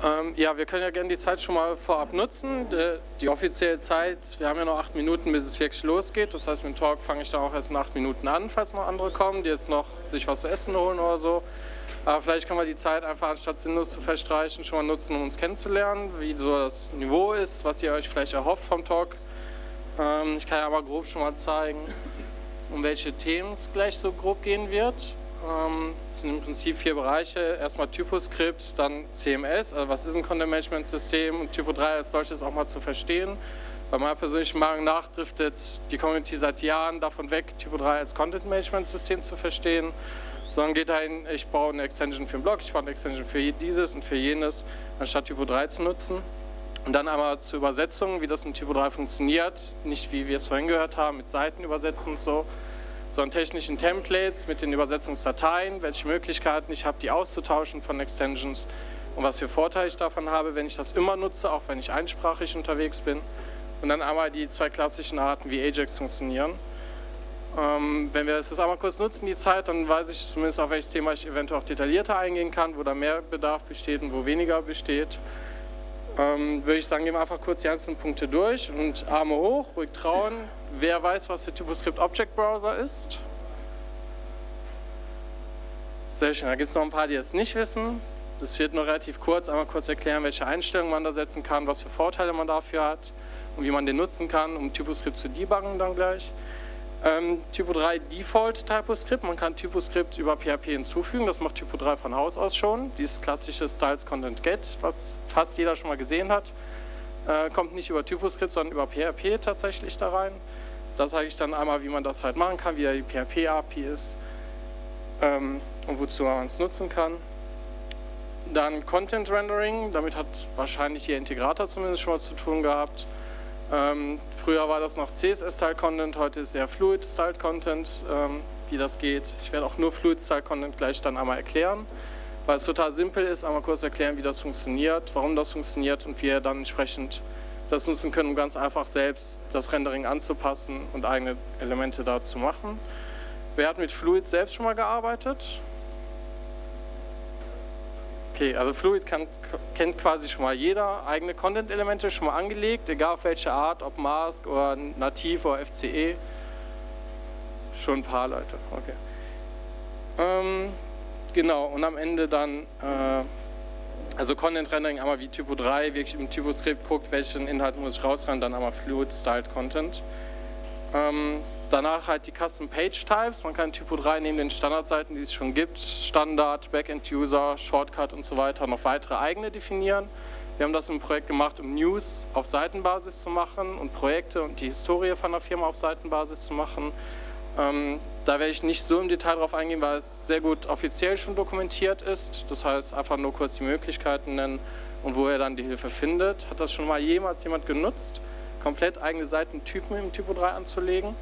Ja, wir können ja gerne die Zeit schon mal vorab nutzen. Die offizielle Zeit, wir haben ja noch 8 Minuten, bis es wirklich losgeht. Das heißt, mit dem Talk fange ich dann auch erst in 8 Minuten an, falls noch andere kommen, die jetzt noch sich was zu essen holen oder so. Aber vielleicht können wir die Zeit einfach, anstatt sinnlos zu verstreichen, schon mal nutzen, um uns kennenzulernen, wie so das Niveau ist, was ihr euch vielleicht erhofft vom Talk. Ich kann ja aber grob schon mal zeigen, um welche Themen es gleich so grob gehen wird. Es sind im Prinzip 4 Bereiche. Erstmal TypoScript, dann CMS, also was ist ein Content Management System, und Typo 3 als solches auch mal zu verstehen. Bei meiner persönlichen Meinung nach driftet die Community seit Jahren davon weg, Typo 3 als Content Management System zu verstehen, sondern geht dahin, ich baue eine Extension für einen Blog, ich baue eine Extension für dieses und für jenes, anstatt Typo 3 zu nutzen. Und dann aber zur Übersetzung, wie das in Typo 3 funktioniert, nicht wie wir es vorhin gehört haben, mit Seiten übersetzen und so, sondern technischen Templates mit den Übersetzungsdateien, welche Möglichkeiten ich habe, die auszutauschen von Extensions und was für Vorteile ich davon habe, wenn ich das immer nutze, auch wenn ich einsprachig unterwegs bin. Und dann einmal die 2 klassischen Arten, wie Ajax funktionieren. Wenn wir das jetzt einmal kurz nutzen, die Zeit, dann weiß ich zumindest, auf welches Thema ich eventuell auch detaillierter eingehen kann, wo da mehr Bedarf besteht und wo weniger besteht. Würde ich sagen, gehen wir einfach kurz die einzelnen Punkte durch und Arme hoch, ruhig trauen. Wer weiß, was der TypoScript Object Browser ist? Sehr schön, da gibt es noch ein paar, die es nicht wissen. Das wird nur relativ kurz, einmal kurz erklären, welche Einstellungen man da setzen kann, was für Vorteile man dafür hat und wie man den nutzen kann, um TypoScript zu debuggen dann gleich. Typo 3 Default TypoScript, man kann TypoScript über PHP hinzufügen, das macht Typo 3 von Haus aus schon. Dieses klassische Styles Content Get, was fast jeder schon mal gesehen hat, kommt nicht über TypoScript, sondern über PHP tatsächlich da rein. Da zeige ich dann einmal, wie man das halt machen kann, wie die PHP-API ist und wozu man es nutzen kann. Dann Content Rendering, damit hat wahrscheinlich Ihr Integrator zumindest schon mal zu tun gehabt. Früher war das noch CSS-Style-Content, heute ist eher Fluid-Style-Content, wie das geht. Ich werde auch nur Fluid-Style-Content gleich dann einmal erklären, weil es total simpel ist, einmal kurz erklären, wie das funktioniert, warum das funktioniert und wie ihr dann entsprechend das nutzen könnt, um ganz einfach selbst das Rendering anzupassen und eigene Elemente da zu machen. Wer hat mit Fluid selbst schon mal gearbeitet? Okay, also Fluid kennt quasi schon mal jeder, eigene Content-Elemente schon mal angelegt, egal auf welche Art, ob Mask oder Nativ oder FCE. Schon ein paar Leute, okay. Genau, und am Ende dann, also Content-Rendering einmal wie Typo 3, wirklich im TypoScript guckt, welchen Inhalt muss ich rausrennen, dann einmal Fluid-Styled Content. Danach halt die Custom Page Types. Man kann Typo 3 neben den Standardseiten, die es schon gibt, Standard, Backend User, Shortcut und so weiter, noch weitere eigene definieren. Wir haben das im Projekt gemacht, um News auf Seitenbasis zu machen und Projekte und die Historie von der Firma auf Seitenbasis zu machen. Da werde ich nicht so im Detail drauf eingehen, weil es sehr gut offiziell schon dokumentiert ist. Das heißt, einfach nur kurz die Möglichkeiten nennen und wo ihr dann die Hilfe findet. Hat das schon mal jemals jemand genutzt, komplett eigene Seitentypen im Typo 3 anzulegen?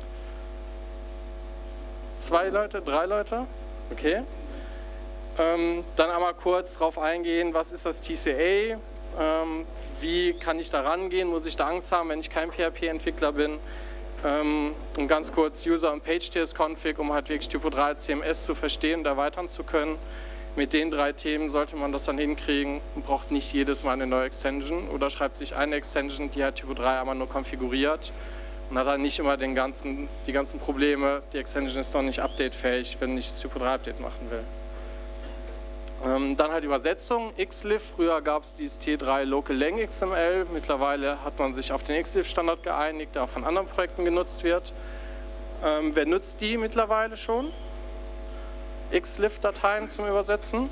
2 Leute, 3 Leute? Okay. Dann einmal kurz darauf eingehen, was ist das TCA? Wie kann ich da rangehen? Muss ich da Angst haben, wenn ich kein PHP-Entwickler bin? Und ganz kurz User- und Page-TS-Config, um halt wirklich Typo 3 CMS zu verstehen und erweitern zu können. Mit den 3 Themen sollte man das dann hinkriegen und braucht nicht jedes Mal eine neue Extension oder schreibt sich eine Extension, die halt Typo 3 einmal nur konfiguriert. Und hat dann nicht immer die ganzen Probleme, die Extension ist noch nicht updatefähig, wenn ich das Typo 3 Update machen will. Dann halt Übersetzung, Xlif, früher gab es dieses T3 Local Lang XML, mittlerweile hat man sich auf den Xlif-Standard geeinigt, der auch von anderen Projekten genutzt wird. Wer nutzt die mittlerweile schon? Xlif-Dateien zum Übersetzen?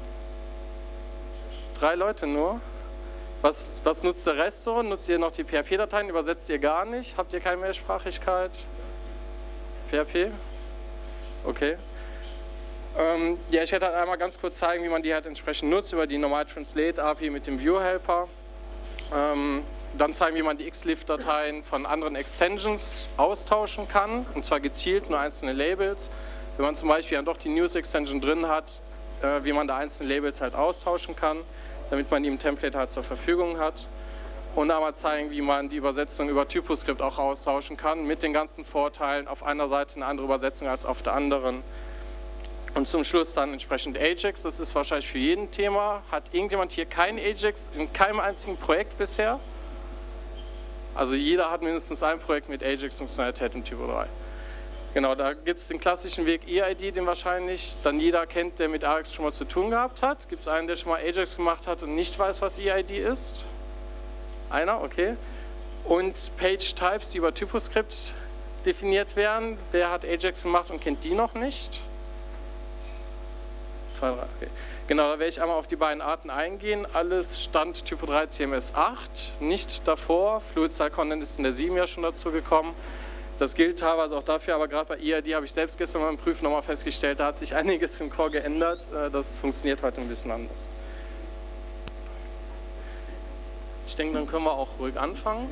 3 Leute nur. Was nutzt der Rest so? Nutzt ihr noch die PHP-Dateien? Übersetzt ihr gar nicht? Habt ihr keine Mehrsprachigkeit? PHP? Okay. Ja, ich werde halt einmal ganz kurz zeigen, wie man die halt entsprechend nutzt, über die Normal Translate API mit dem View-Helper. Dann zeigen, wie man die Xlif-Dateien von anderen Extensions austauschen kann, und zwar gezielt nur einzelne Labels. Wenn man zum Beispiel dann doch die News-Extension drin hat, wie man da einzelne Labels halt austauschen kann, damit man die im Template halt zur Verfügung hat. Und einmal zeigen, wie man die Übersetzung über TypoScript auch austauschen kann, mit den ganzen Vorteilen, auf einer Seite eine andere Übersetzung als auf der anderen. Und zum Schluss dann entsprechend Ajax, das ist wahrscheinlich für jeden Thema. Hat irgendjemand hier kein Ajax in keinem einzigen Projekt bisher? Also jeder hat mindestens ein Projekt mit Ajax-Funktionalität im Typo 3. Genau, da gibt es den klassischen Weg EID, den wahrscheinlich dann jeder kennt, der mit Ajax schon mal zu tun gehabt hat. Gibt es einen, der schon mal Ajax gemacht hat und nicht weiß, was EID ist? Einer, okay. Und Page-Types, die über TypoScript definiert werden. Wer hat Ajax gemacht und kennt die noch nicht? 2, 3, okay. Genau, da werde ich einmal auf die beiden Arten eingehen. Alles stand Typo 3 CMS 8, nicht davor. Fluid Style Content ist in der 7 ja schon dazu gekommen. Das gilt teilweise auch dafür, aber gerade bei EID habe ich selbst gestern beim Prüfen nochmal festgestellt, da hat sich einiges im Core geändert. Das funktioniert heute ein bisschen anders. Ich denke, dann können wir auch ruhig anfangen.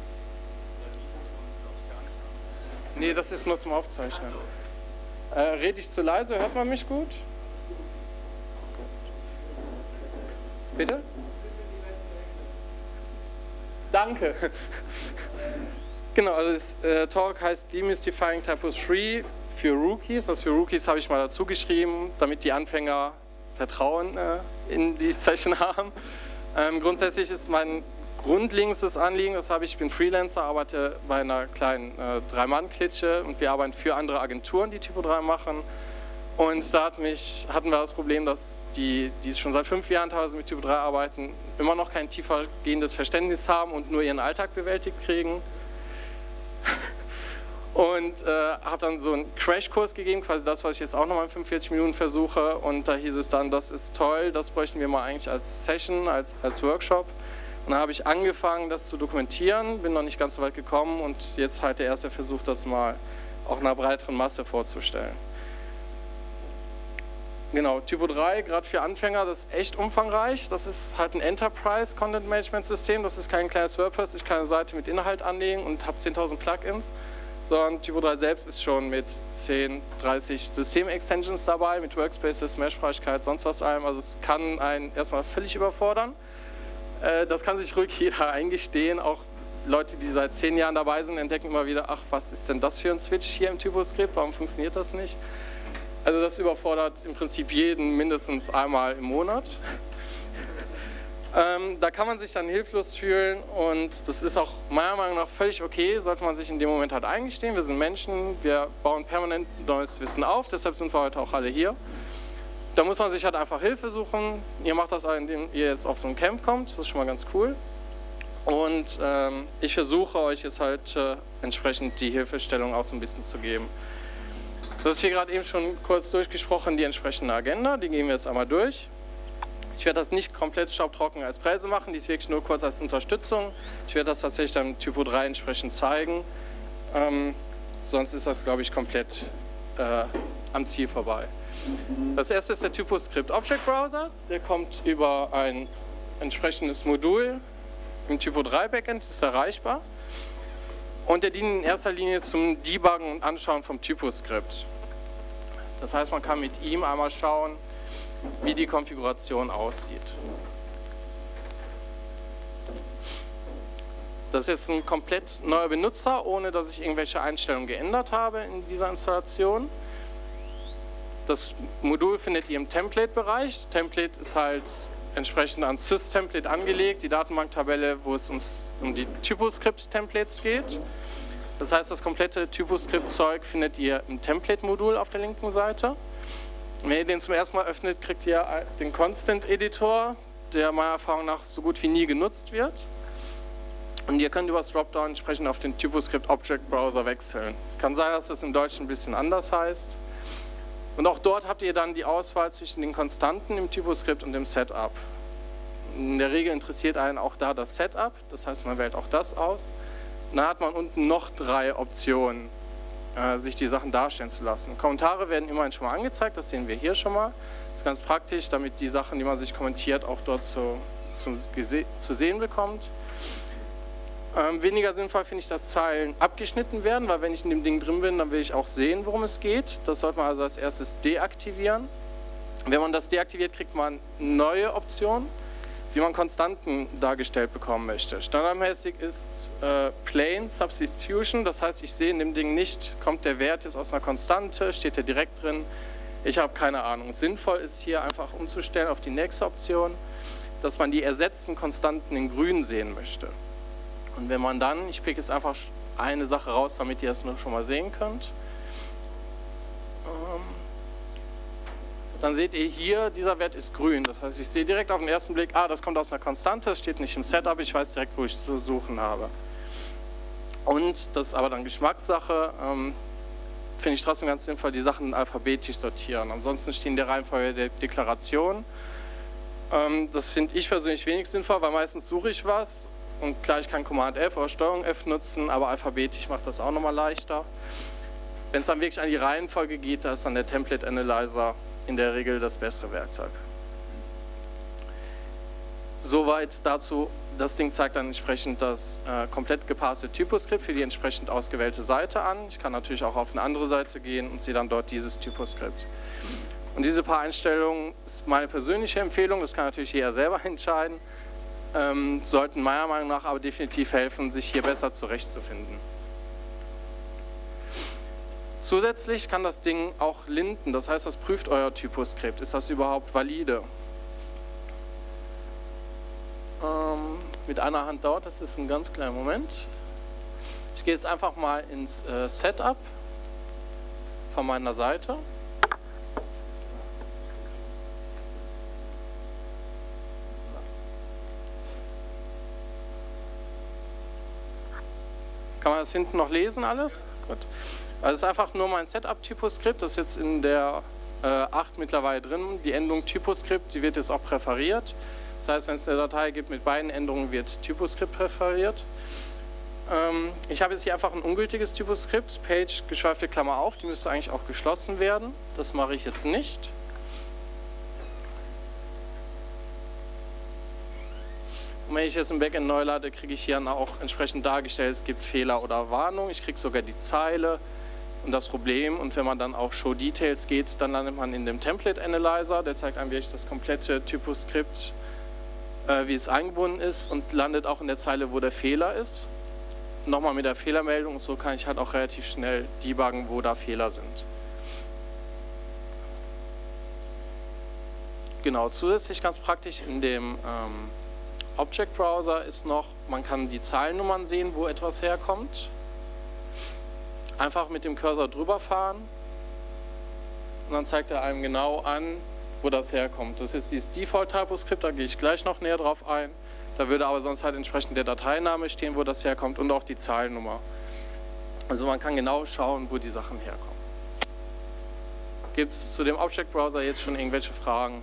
Nee, das ist nur zum Aufzeichnen. Rede ich zu leise? Hört man mich gut? Bitte? Danke. Genau, also das Talk heißt Demystifying Typo 3 für Rookies. Das für Rookies habe ich mal dazu geschrieben, damit die Anfänger Vertrauen in die Session haben. Grundsätzlich ist mein grundlegendes Anliegen, ich bin Freelancer, arbeite bei einer kleinen 3-Mann-Klitsche und wir arbeiten für andere Agenturen, die Typo 3 machen. Und da hatten wir das Problem, dass die schon seit 5 Jahren teilweise mit Typo 3 arbeiten, immer noch kein tiefergehendes Verständnis haben und nur ihren Alltag bewältigt kriegen. Und habe dann so einen Crashkurs gegeben, quasi das, was ich jetzt auch nochmal in 45 Minuten versuche. Und da hieß es dann, das ist toll, das bräuchten wir mal eigentlich als Session, als Workshop. Und dann habe ich angefangen, das zu dokumentieren, bin noch nicht ganz so weit gekommen und jetzt halt der erste Versuch, das mal auch einer breiteren Masse vorzustellen. Genau, Typo 3, gerade für Anfänger, das ist echt umfangreich. Das ist halt ein Enterprise Content Management System. Das ist kein kleines WordPress, ich kann eine Seite mit Inhalt anlegen und habe 10.000 Plugins. Sondern Typo 3 selbst ist schon mit 10, 30 System-Extensions dabei, mit Workspaces, Meshfreiheit, sonst was allem. Also es kann einen erstmal völlig überfordern. Das kann sich ruhig jeder eingestehen. Auch Leute, die seit 10 Jahren dabei sind, entdecken immer wieder, ach, was ist denn das für ein Switch hier im TypoScript? Warum funktioniert das nicht? Also das überfordert im Prinzip jeden mindestens einmal im Monat. Da kann man sich dann hilflos fühlen und das ist auch meiner Meinung nach völlig okay, sollte man sich in dem Moment halt eingestehen. Wir sind Menschen, wir bauen permanent neues Wissen auf, deshalb sind wir heute auch alle hier. Da muss man sich halt einfach Hilfe suchen. Ihr macht das, indem ihr jetzt auf so ein Camp kommt, das ist schon mal ganz cool. Und ich versuche euch jetzt halt entsprechend die Hilfestellung auch so ein bisschen zu geben. Das ist hier gerade eben schon kurz durchgesprochen, die entsprechende Agenda, die gehen wir jetzt einmal durch. Ich werde das nicht komplett staubtrocken als Präse machen, die ist wirklich nur kurz als Unterstützung. Ich werde das tatsächlich dann im Typo 3 entsprechend zeigen, sonst ist das, glaube ich, komplett am Ziel vorbei. Das erste ist der TypoScript Object Browser, der kommt über ein entsprechendes Modul im Typo 3 Backend, ist erreichbar. Und der dient in erster Linie zum Debuggen und Anschauen vom TypoScript. Das heißt, man kann mit ihm einmal schauen, wie die Konfiguration aussieht. Das ist ein komplett neuer Benutzer, ohne dass ich irgendwelche Einstellungen geändert habe in dieser Installation. Das Modul findet ihr im Template-Bereich. Template ist halt entsprechend an Sys-Template angelegt, die Datenbanktabelle, wo es um die TypoScript-Templates geht. Das heißt, das komplette TypoScript-Zeug findet ihr im Template-Modul auf der linken Seite. Wenn ihr den zum ersten Mal öffnet, kriegt ihr den Constant-Editor, der meiner Erfahrung nach so gut wie nie genutzt wird. Und ihr könnt über das Dropdown entsprechend auf den TypoScript Object Browser wechseln. Kann sein, dass das im Deutschen ein bisschen anders heißt. Und auch dort habt ihr dann die Auswahl zwischen den Konstanten im TypoScript und dem Setup. In der Regel interessiert einen auch da das Setup, das heißt, man wählt auch das aus. Und dann hat man unten noch 3 Optionen, sich die Sachen darstellen zu lassen. Kommentare werden immerhin schon mal angezeigt, das sehen wir hier schon mal. Das ist ganz praktisch, damit die Sachen, die man sich kommentiert, auch dort zu sehen bekommt. Weniger sinnvoll finde ich, dass Zeilen abgeschnitten werden, weil wenn ich in dem Ding drin bin, dann will ich auch sehen, worum es geht. Das sollte man also als erstes deaktivieren. Wenn man das deaktiviert, kriegt man neue Optionen, wie man Konstanten dargestellt bekommen möchte. Standardmäßig ist Plain Substitution, das heißt, ich sehe in dem Ding nicht, kommt der Wert jetzt aus einer Konstante, steht der direkt drin. Ich habe keine Ahnung. Sinnvoll ist hier einfach umzustellen auf die nächste Option, dass man die ersetzten Konstanten in grün sehen möchte. Und wenn man dann, ich pick jetzt einfach eine Sache raus, damit ihr das nur schon mal sehen könnt. Dann seht ihr hier, dieser Wert ist grün. Das heißt, ich sehe direkt auf den ersten Blick, das kommt aus einer Konstante, das steht nicht im Setup, ich weiß direkt, wo ich zu suchen habe. Und das ist aber dann Geschmackssache. Finde ich trotzdem ganz sinnvoll, die Sachen alphabetisch sortieren. Ansonsten stehen in der Reihenfolge der Deklaration. Das finde ich persönlich wenig sinnvoll, weil meistens suche ich was und klar, ich kann Command F oder Steuerung F nutzen, aber alphabetisch macht das auch nochmal leichter. Wenn es dann wirklich an die Reihenfolge geht, da ist dann der Template Analyzer in der Regel das bessere Werkzeug. Soweit dazu. Das Ding zeigt dann entsprechend das komplett gepasste Typoskript für die entsprechend ausgewählte Seite an. Ich kann natürlich auch auf eine andere Seite gehen und sehe dann dort dieses Typoskript. Und diese paar Einstellungen ist meine persönliche Empfehlung, das kann natürlich jeder selber entscheiden, sollten meiner Meinung nach aber definitiv helfen, sich hier besser zurechtzufinden. Zusätzlich kann das Ding auch linten, das heißt, das prüft euer Typoskript. Ist das überhaupt valide? Mit einer Hand dauert das, ist ein ganz kleiner Moment. Ich gehe jetzt einfach mal ins Setup von meiner Seite. Kann man das hinten noch lesen alles? Gut. Also es ist einfach nur mein Setup-Typoskript, das ist jetzt in der 8 mittlerweile drin. Die Endung Typoskript, die wird jetzt auch präferiert. Das heißt, wenn es eine Datei gibt mit beiden Endungen, wird Typoskript präferiert. Ich habe jetzt hier einfach ein ungültiges Typoskript, Page, geschweifte Klammer auf, die müsste eigentlich auch geschlossen werden. Das mache ich jetzt nicht. Und wenn ich jetzt im Backend neu lade, kriege ich hier auch entsprechend dargestellt, es gibt Fehler oder Warnung. Ich kriege sogar die Zeile und das Problem. Und wenn man dann auf Show Details geht, dann landet man in dem Template Analyzer. Der zeigt einem wirklich das komplette Typoskript, wie es eingebunden ist, und landet auch in der Zeile, wo der Fehler ist. Nochmal mit der Fehlermeldung, so kann ich halt auch relativ schnell debuggen, wo da Fehler sind. Genau, zusätzlich ganz praktisch in dem Object Browser ist noch, man kann die Zeilennummern sehen, wo etwas herkommt. Einfach mit dem Cursor drüber fahren und dann zeigt er einem genau an, wo das herkommt. Das ist dieses Default-Typoskript, da gehe ich gleich noch näher drauf ein. Da würde aber sonst halt entsprechend der Dateiname stehen, wo das herkommt, und auch die Zeilennummer. Also man kann genau schauen, wo die Sachen herkommen. Gibt es zu dem Object Browser jetzt schon irgendwelche Fragen?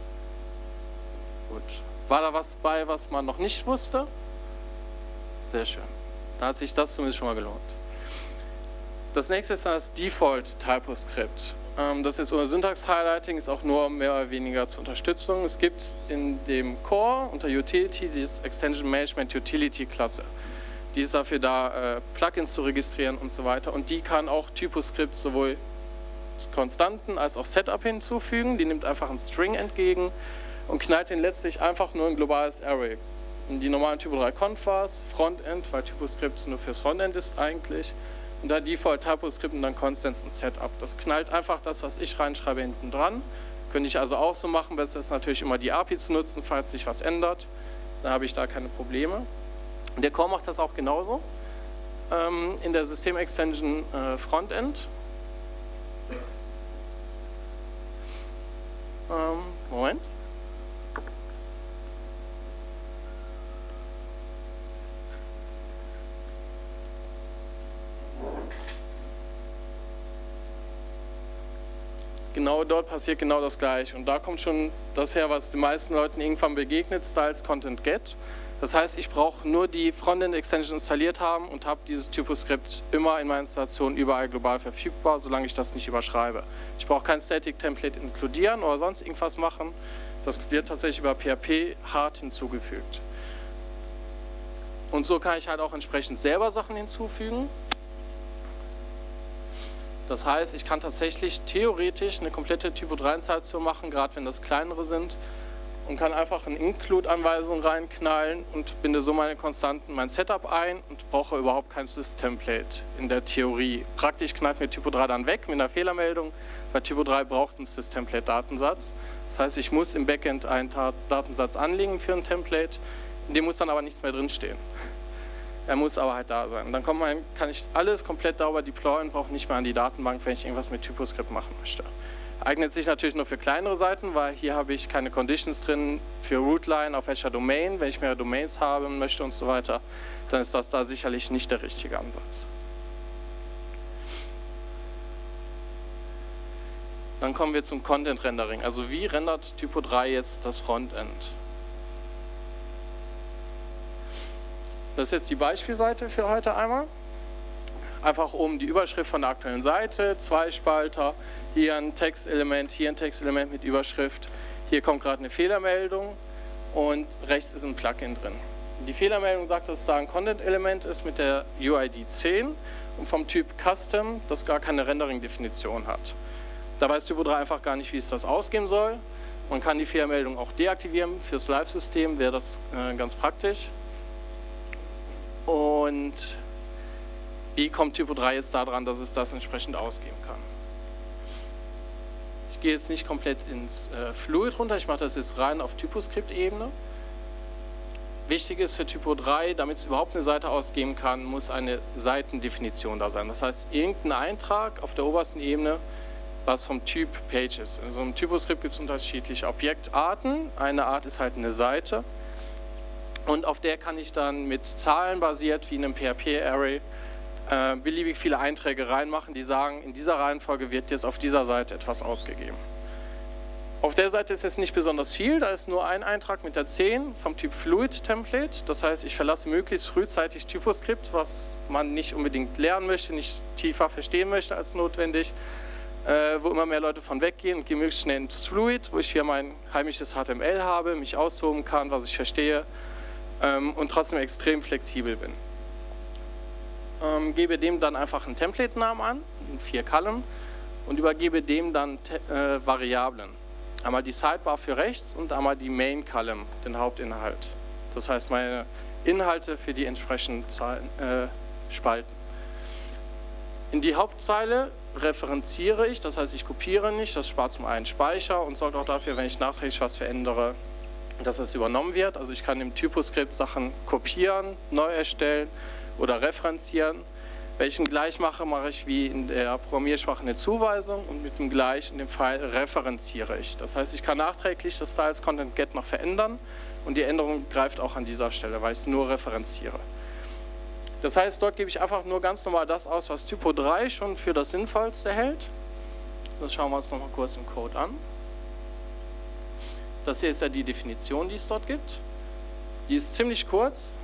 Gut. War da was bei, was man noch nicht wusste? Sehr schön. Da hat sich das zumindest schon mal gelohnt. Das nächste ist dann das Default Typoskript. Das ist unter Syntax Highlighting, ist auch nur mehr oder weniger zur Unterstützung. Es gibt in dem Core unter Utility die Extension Management Utility Klasse. Die ist dafür da, Plugins zu registrieren und so weiter. Und die kann auch Typoskript sowohl Konstanten als auch Setup hinzufügen. Die nimmt einfach einen String entgegen und knallt den letztlich einfach nur ein globales Array. In die normalen Typo 3 Conf-Vars, Frontend, weil Typoskript nur fürs Frontend ist eigentlich. Und da Default Typoskript und dann Constants und Setup. Das knallt einfach das, was ich reinschreibe, hinten dran. Könnte ich also auch so machen. Besser ist natürlich immer die API zu nutzen, falls sich was ändert. Dann habe ich da keine Probleme. Und der Core macht das auch genauso. In der System-Extension Frontend. Moment. Genau dort passiert genau das Gleiche. Und da kommt schon das her, was den meisten Leuten irgendwann begegnet, Styles Content Get. Das heißt, ich brauche nur die Frontend-Extension installiert haben und habe dieses Typoskript immer in meiner Installation überall global verfügbar, solange ich das nicht überschreibe. Ich brauche kein Static-Template inkludieren oder sonst irgendwas machen. Das wird tatsächlich über PHP hart hinzugefügt. Und so kann ich halt auch entsprechend selber Sachen hinzufügen. Das heißt, ich kann tatsächlich theoretisch eine komplette Typo 3-Installation machen, gerade wenn das kleinere sind, und kann einfach eine Include-Anweisung reinknallen und binde so meine Konstanten, mein Setup ein und brauche überhaupt kein Sys-Template in der Theorie. Praktisch knallt mir Typo 3 dann weg mit einer Fehlermeldung, weil Typo 3 braucht einen Sys-Template-Datensatz. Das heißt, ich muss im Backend einen Datensatz anlegen für ein Template, in dem muss dann aber nichts mehr drinstehen. Er muss aber halt da sein. Und dann kann ich alles komplett darüber deployen, brauche nicht mehr an die Datenbank, wenn ich irgendwas mit TypoScript machen möchte. Eignet sich natürlich nur für kleinere Seiten, weil hier habe ich keine Conditions drin für Rootline auf welcher Domain. Wenn ich mehrere Domains haben möchte und so weiter, dann ist das da sicherlich nicht der richtige Ansatz. Dann kommen wir zum Content Rendering. Also wie rendert Typo 3 jetzt das Frontend? Das ist jetzt die Beispielseite für heute einmal. Einfach oben die Überschrift von der aktuellen Seite, 2 Spalter, hier ein Textelement, hier ein Textelement mit Überschrift. Hier kommt gerade eine Fehlermeldung und rechts ist ein Plugin drin. Die Fehlermeldung sagt, dass da ein Content-Element ist mit der UID 10 und vom Typ Custom, das gar keine Rendering-Definition hat. Da weiß Typo 3 einfach gar nicht, wie es das ausgeben soll. Man kann die Fehlermeldung auch deaktivieren. Fürs Live-System wäre das ganz praktisch. Und wie kommt Typo 3 jetzt daran, dass es das entsprechend ausgeben kann? Ich gehe jetzt nicht komplett ins Fluid runter, ich mache das jetzt rein auf TypoScript-Ebene. Wichtig ist für Typo 3, damit es überhaupt eine Seite ausgeben kann, muss eine Seitendefinition da sein. Das heißt, irgendein Eintrag auf der obersten Ebene, was vom Typ Page ist. In so einem TypoScript gibt es unterschiedliche Objektarten. Eine Art ist halt eine Seite. Und auf der kann ich dann mit Zahlen basiert, wie in einem PHP-Array, beliebig viele Einträge reinmachen, die sagen, in dieser Reihenfolge wird jetzt auf dieser Seite etwas ausgegeben. Auf der Seite ist jetzt nicht besonders viel, da ist nur ein Eintrag mit der 10 vom Typ Fluid Template. Das heißt, ich verlasse möglichst frühzeitig TypoScript, was man nicht unbedingt lernen möchte, nicht tiefer verstehen möchte als notwendig, wo immer mehr Leute von weggehen und gehe möglichst schnell ins Fluid, wo ich hier mein heimisches HTML habe, mich austoben kann, was ich verstehe und trotzdem extrem flexibel bin. Gebe dem dann einfach einen Template-Namen an, 4 Column, und übergebe dem dann Variablen. Einmal die Sidebar für rechts und einmal die Main Column, den Hauptinhalt. Das heißt, meine Inhalte für die entsprechenden Spalten. In die Hauptzeile referenziere ich, das heißt, ich kopiere nicht, das spart zum einen Speicher und sorgt auch dafür, wenn ich nachträglich was verändere, dass es übernommen wird. Also ich kann im TypoScript Sachen kopieren, neu erstellen oder referenzieren. Wenn ich ein Gleich mache, mache ich wie in der Programmiersprache eine Zuweisung und mit dem Gleich in dem Fall referenziere ich. Das heißt, ich kann nachträglich das Styles Content Get noch verändern und die Änderung greift auch an dieser Stelle, weil ich es nur referenziere. Das heißt, dort gebe ich einfach nur ganz normal das aus, was Typo 3 schon für das Sinnvollste hält. Das schauen wir uns nochmal kurz im Code an. Das hier ist ja die Definition, die es dort gibt. Die ist ziemlich kurz.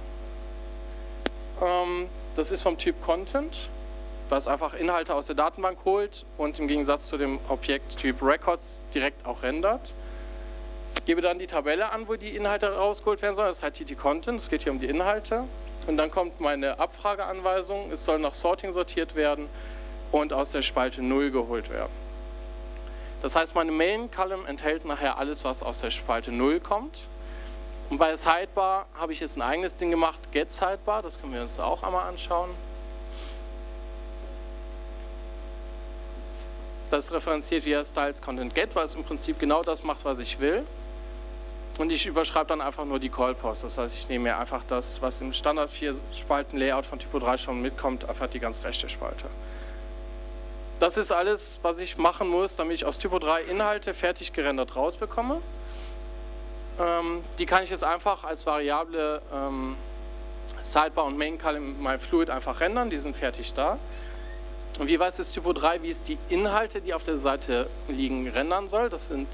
Das ist vom Typ Content, was einfach Inhalte aus der Datenbank holt und im Gegensatz zu dem Objekttyp Records direkt auch rendert. Ich gebe dann die Tabelle an, wo die Inhalte rausgeholt werden sollen. Das ist halt TT Content, es geht hier um die Inhalte. Und dann kommt meine Abfrageanweisung, es soll nach Sorting sortiert werden und aus der Spalte 0 geholt werden. Das heißt, meine Main Column enthält nachher alles, was aus der Spalte 0 kommt. Und bei Sidebar habe ich jetzt ein eigenes Ding gemacht, Get Sidebar, das können wir uns auch einmal anschauen. Das referenziert via Styles Content Get, weil es im Prinzip genau das macht, was ich will. Und ich überschreibe dann einfach nur die Call-Post. Das heißt, ich nehme mir einfach das, was im Standard 4-Spalten-Layout von Typo 3 schon mitkommt, einfach die ganz rechte Spalte. Das ist alles, was ich machen muss, damit ich aus Typo 3 Inhalte fertig gerendert rausbekomme. Die kann ich jetzt einfach als Variable Sidebar und Main Column in meinem Fluid einfach rendern, die sind fertig da. Und wie weiß jetzt Typo 3, wie es die Inhalte, die auf der Seite liegen, rendern soll? Das sind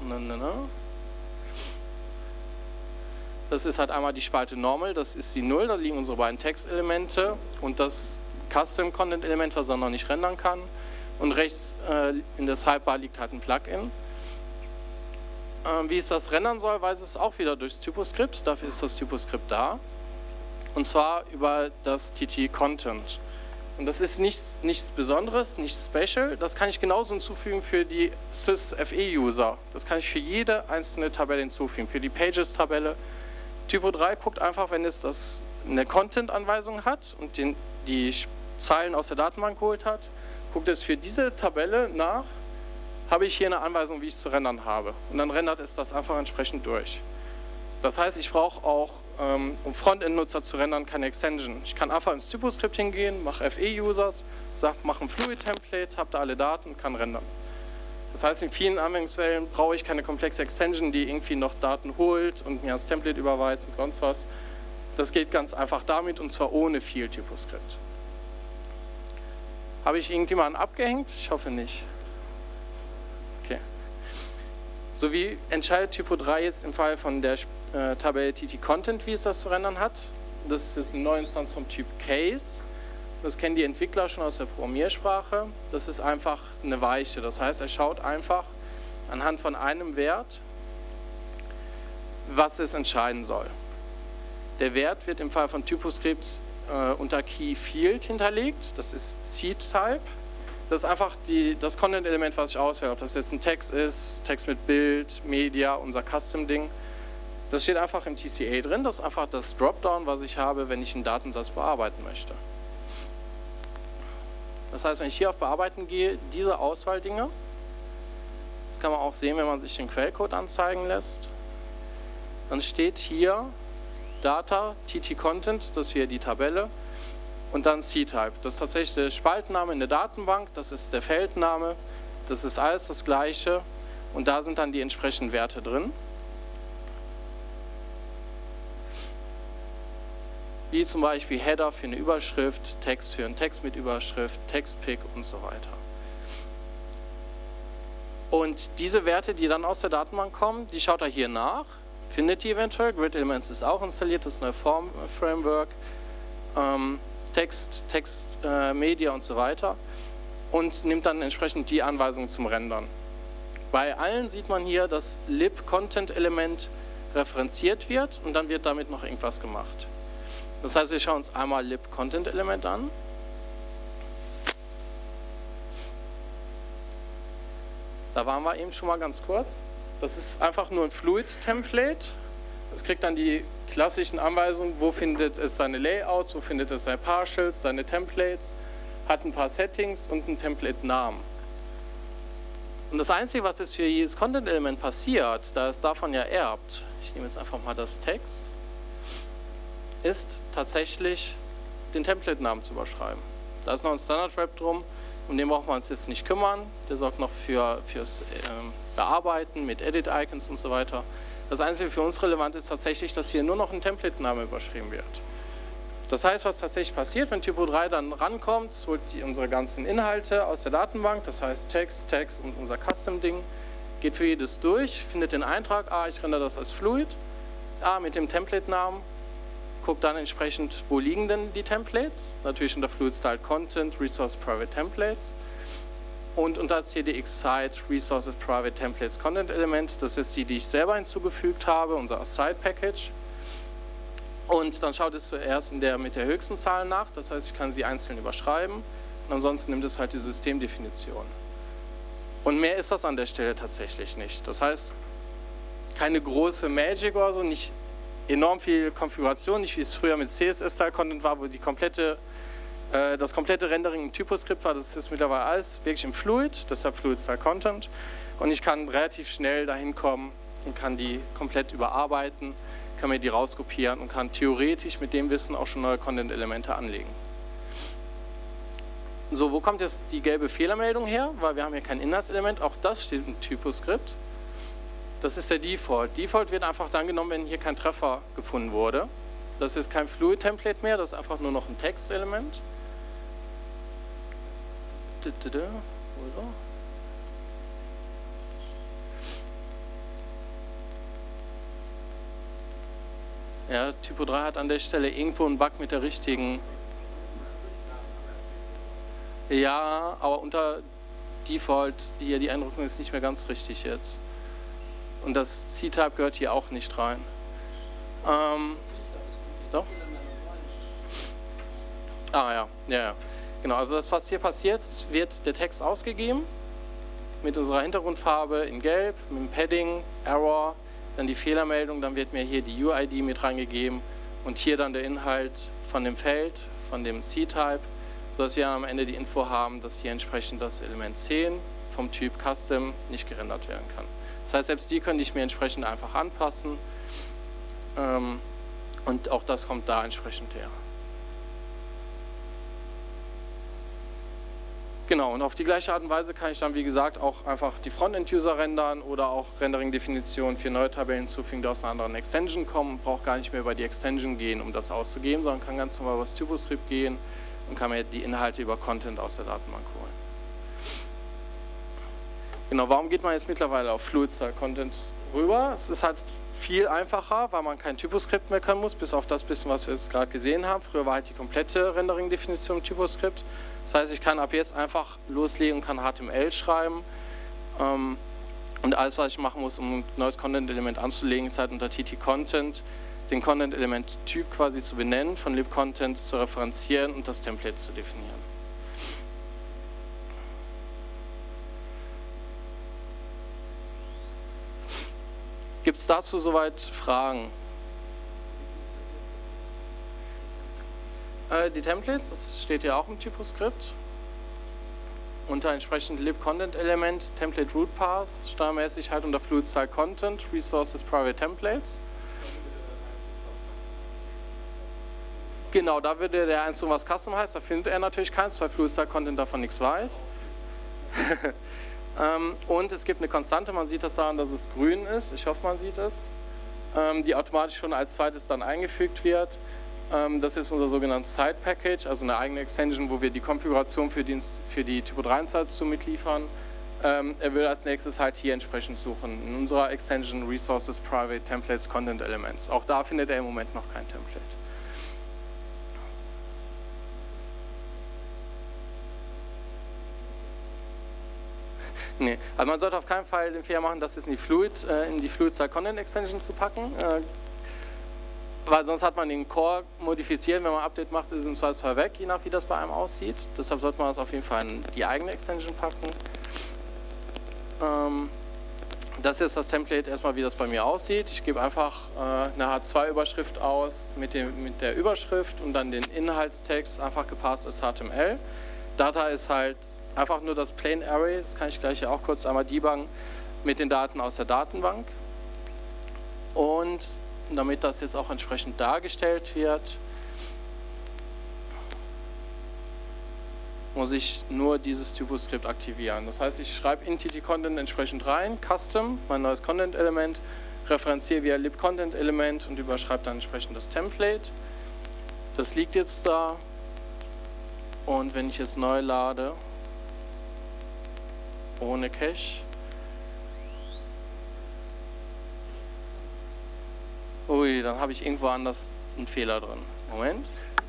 Das ist halt einmal die Spalte Normal, das ist die 0, da liegen unsere beiden Textelemente und das Custom Content Element, was er noch nicht rendern kann. Und rechts in der Sidebar liegt halt ein Plugin. Wie es das rendern soll, weiß es auch wieder durchs TypoScript, dafür ist das TypoScript da. Und zwar über das TT Content. Und das ist nichts Besonderes, nichts Special. Das kann ich genauso hinzufügen für die SysFE-User. Das kann ich für jede einzelne Tabelle hinzufügen. Für die Pages-Tabelle. Typo 3 guckt einfach, wenn es eine Content-Anweisung hat und die Zeilen aus der Datenbank geholt hat, guckt es für diese Tabelle nach, habe ich hier eine Anweisung, wie ich es zu rendern habe. Und dann rendert es das einfach entsprechend durch. Das heißt, ich brauche auch, um Frontend-Nutzer zu rendern, keine Extension. Ich kann einfach ins Typo-Skript hingehen, mache FE-Users, sage, mache ein Fluid-Template, habe da alle Daten und kann rendern. Das heißt, in vielen Anwendungsfällen brauche ich keine komplexe Extension, die irgendwie noch Daten holt und mir das Template überweist und sonst was. Das geht ganz einfach damit und zwar ohne viel Typo-Skript. Habe ich irgendjemanden abgehängt? Ich hoffe nicht. Okay. So wie entscheidet Typo 3 jetzt im Fall von der Tabelle TT Content, wie es das zu rendern hat. Das ist eine neue Instanz vom Typ Case. Das kennen die Entwickler schon aus der Programmiersprache. Das ist einfach eine Weiche. Das heißt, er schaut einfach anhand von einem Wert, was es entscheiden soll. Der Wert wird im Fall von TypoScript unter Key Field hinterlegt. Das ist Seed-Type. Das ist einfach das Content-Element, was ich auswähle. Ob das jetzt ein Text ist, Text mit Bild, Media, unser Custom-Ding. Das steht einfach im TCA drin. Das ist einfach das Dropdown, was ich habe, wenn ich einen Datensatz bearbeiten möchte. Das heißt, wenn ich hier auf Bearbeiten gehe, diese Auswahldinge, das kann man auch sehen, wenn man sich den Quellcode anzeigen lässt, dann steht hier Data, TT Content, das ist hier die Tabelle, und dann C-Type. Das ist tatsächlich der Spaltenname in der Datenbank, das ist der Feldname, das ist alles das Gleiche und da sind dann die entsprechenden Werte drin. Wie zum Beispiel Header für eine Überschrift, Text für einen Text mit Überschrift, Textpick und so weiter. Und diese Werte, die dann aus der Datenbank kommen, die schaut er hier nach, findet die eventuell. Grid Elements ist auch installiert, das ist ein Form-Framework, Text, Media und so weiter und nimmt dann entsprechend die Anweisungen zum Rendern. Bei allen sieht man hier, dass lib-Content-Element referenziert wird und dann wird damit noch irgendwas gemacht. Das heißt, wir schauen uns einmal lib-Content-Element an. Da waren wir eben schon mal ganz kurz. Das ist einfach nur ein Fluid-Template. Es kriegt dann die klassischen Anweisungen, wo findet es seine Layouts, wo findet es seine Partials, seine Templates, hat ein paar Settings und einen Template-Namen. Und das Einzige, was jetzt für jedes Content-Element passiert, da es davon ja erbt, ich nehme jetzt einfach mal das Text, ist tatsächlich den Template-Namen zu überschreiben. Da ist noch ein Standard-Wrap drum, um den brauchen wir uns jetzt nicht kümmern. Der sorgt noch fürs Bearbeiten mit Edit-Icons und so weiter. Das Einzige für uns relevant ist tatsächlich, dass hier nur noch ein Template-Name überschrieben wird. Das heißt, was tatsächlich passiert, wenn Typo 3 dann rankommt, holt unsere ganzen Inhalte aus der Datenbank, das heißt Text und unser Custom-Ding, geht für jedes durch, findet den Eintrag, ich rendere das als Fluid, mit dem Template-Namen, guckt dann entsprechend, wo liegen denn die Templates, natürlich unter Fluid Style Content, Resource Private Templates und unter CDX Site Resources Private Templates Content Element, das ist die ich selber hinzugefügt habe, unser Site Package. Und dann schaut es zuerst mit der höchsten Zahl nach, das heißt, ich kann sie einzeln überschreiben und ansonsten nimmt es halt die Systemdefinition. Und mehr ist das an der Stelle tatsächlich nicht. Das heißt, keine große Magic oder so, nicht enorm viel Konfiguration, nicht wie es früher mit CSS-Style-Content war, wo das komplette Rendering im TypoScript war. Das ist mittlerweile alles wirklich im Fluid, deshalb Fluid-Style-Content. Und ich kann relativ schnell dahin kommen und kann die komplett überarbeiten, kann mir die rauskopieren und kann theoretisch mit dem Wissen auch schon neue Content-Elemente anlegen. So, wo kommt jetzt die gelbe Fehlermeldung her? Weil wir haben hier kein Inhaltselement, auch das steht im TypoScript. Das ist der Default. Default wird einfach dann genommen, wenn hier kein Treffer gefunden wurde. Das ist kein Fluid-Template mehr, das ist einfach nur noch ein Textelement. Wo ist er? Ja, Typo 3 hat an der Stelle irgendwo einen Bug mit der richtigen. Ja, aber unter Default hier die Einrückung ist nicht mehr ganz richtig jetzt. Und das C-Type gehört hier auch nicht rein. Doch? Ja. Genau, also das, was hier passiert, wird der Text ausgegeben mit unserer Hintergrundfarbe in Gelb, mit dem Padding, Error, dann die Fehlermeldung, dann wird mir hier die UID mit reingegeben und hier dann der Inhalt von dem Feld, von dem C-Type, sodass wir am Ende die Info haben, dass hier entsprechend das Element 10 vom Typ Custom nicht gerendert werden kann. Das heißt, selbst die könnte ich mir entsprechend einfach anpassen und auch das kommt da entsprechend her. Genau, und auf die gleiche Art und Weise kann ich dann, wie gesagt, auch einfach die Frontend-User rendern oder auch Rendering-Definitionen für neue Tabellen hinzufügen, die aus einer anderen Extension kommen. Braucht gar nicht mehr über die Extension gehen, um das auszugeben, sondern kann ganz normal über das TurboScript gehen und kann mir die Inhalte über Content aus der Datenbank holen. Genau, warum geht man jetzt mittlerweile auf Fluid-Style Content rüber? Es ist halt viel einfacher, weil man kein TurboScript mehr können muss, bis auf das bisschen, was wir jetzt gerade gesehen haben. Früher war halt die komplette Rendering-Definition im TurboScript. Das heißt, ich kann ab jetzt einfach loslegen und kann HTML schreiben. Und alles, was ich machen muss, um ein neues Content-Element anzulegen, ist halt unter TT-Content den Content-Element-Typ quasi zu benennen, von libcontent zu referenzieren und das Template zu definieren. Gibt es dazu soweit Fragen? Die Templates, das steht ja auch im TurboScript. Unter entsprechend libcontent-Element, Template Root Path, standardmäßig halt unter Fluid Style Content, Resources Private Templates. Genau, da würde der eins was Custom heißt, da findet er natürlich keins, weil Fluid Style Content davon nichts weiß. Und es gibt eine Konstante, man sieht das daran, dass es grün ist, ich hoffe man sieht es, die automatisch schon als zweites dann eingefügt wird. Das ist unser sogenanntes Side Package, also eine eigene Extension, wo wir die Konfiguration für die Typo 3 Insights zu mitliefern. Er will als nächstes halt hier entsprechend suchen, in unserer Extension Resources Private Templates Content Elements. Auch da findet er im Moment noch kein Template. Nee, also man sollte auf keinen Fall den Fehler machen, das jetzt in die Fluid Style Content Extension zu packen. Weil sonst hat man den Core modifiziert, wenn man ein Update macht, ist es im Zweifelsfall weg, je nach wie das bei einem aussieht. Deshalb sollte man das auf jeden Fall in die eigene Extension packen. Das ist das Template erstmal, wie das bei mir aussieht. Ich gebe einfach eine H2-Überschrift aus mit der Überschrift und dann den Inhaltstext einfach gepasst als HTML. Data ist halt einfach nur das Plain Array, das kann ich gleich auch kurz einmal debuggen, mit den Daten aus der Datenbank. Und damit das jetzt auch entsprechend dargestellt wird, muss ich nur dieses TurboScript aktivieren. Das heißt, ich schreibe in TT-Content entsprechend rein, Custom, mein neues Content-Element, referenziere via libcontent-Element und überschreibe dann entsprechend das Template. Das liegt jetzt da und wenn ich jetzt neu lade, ohne Cache, ui, dann habe ich irgendwo anders einen Fehler drin. Moment.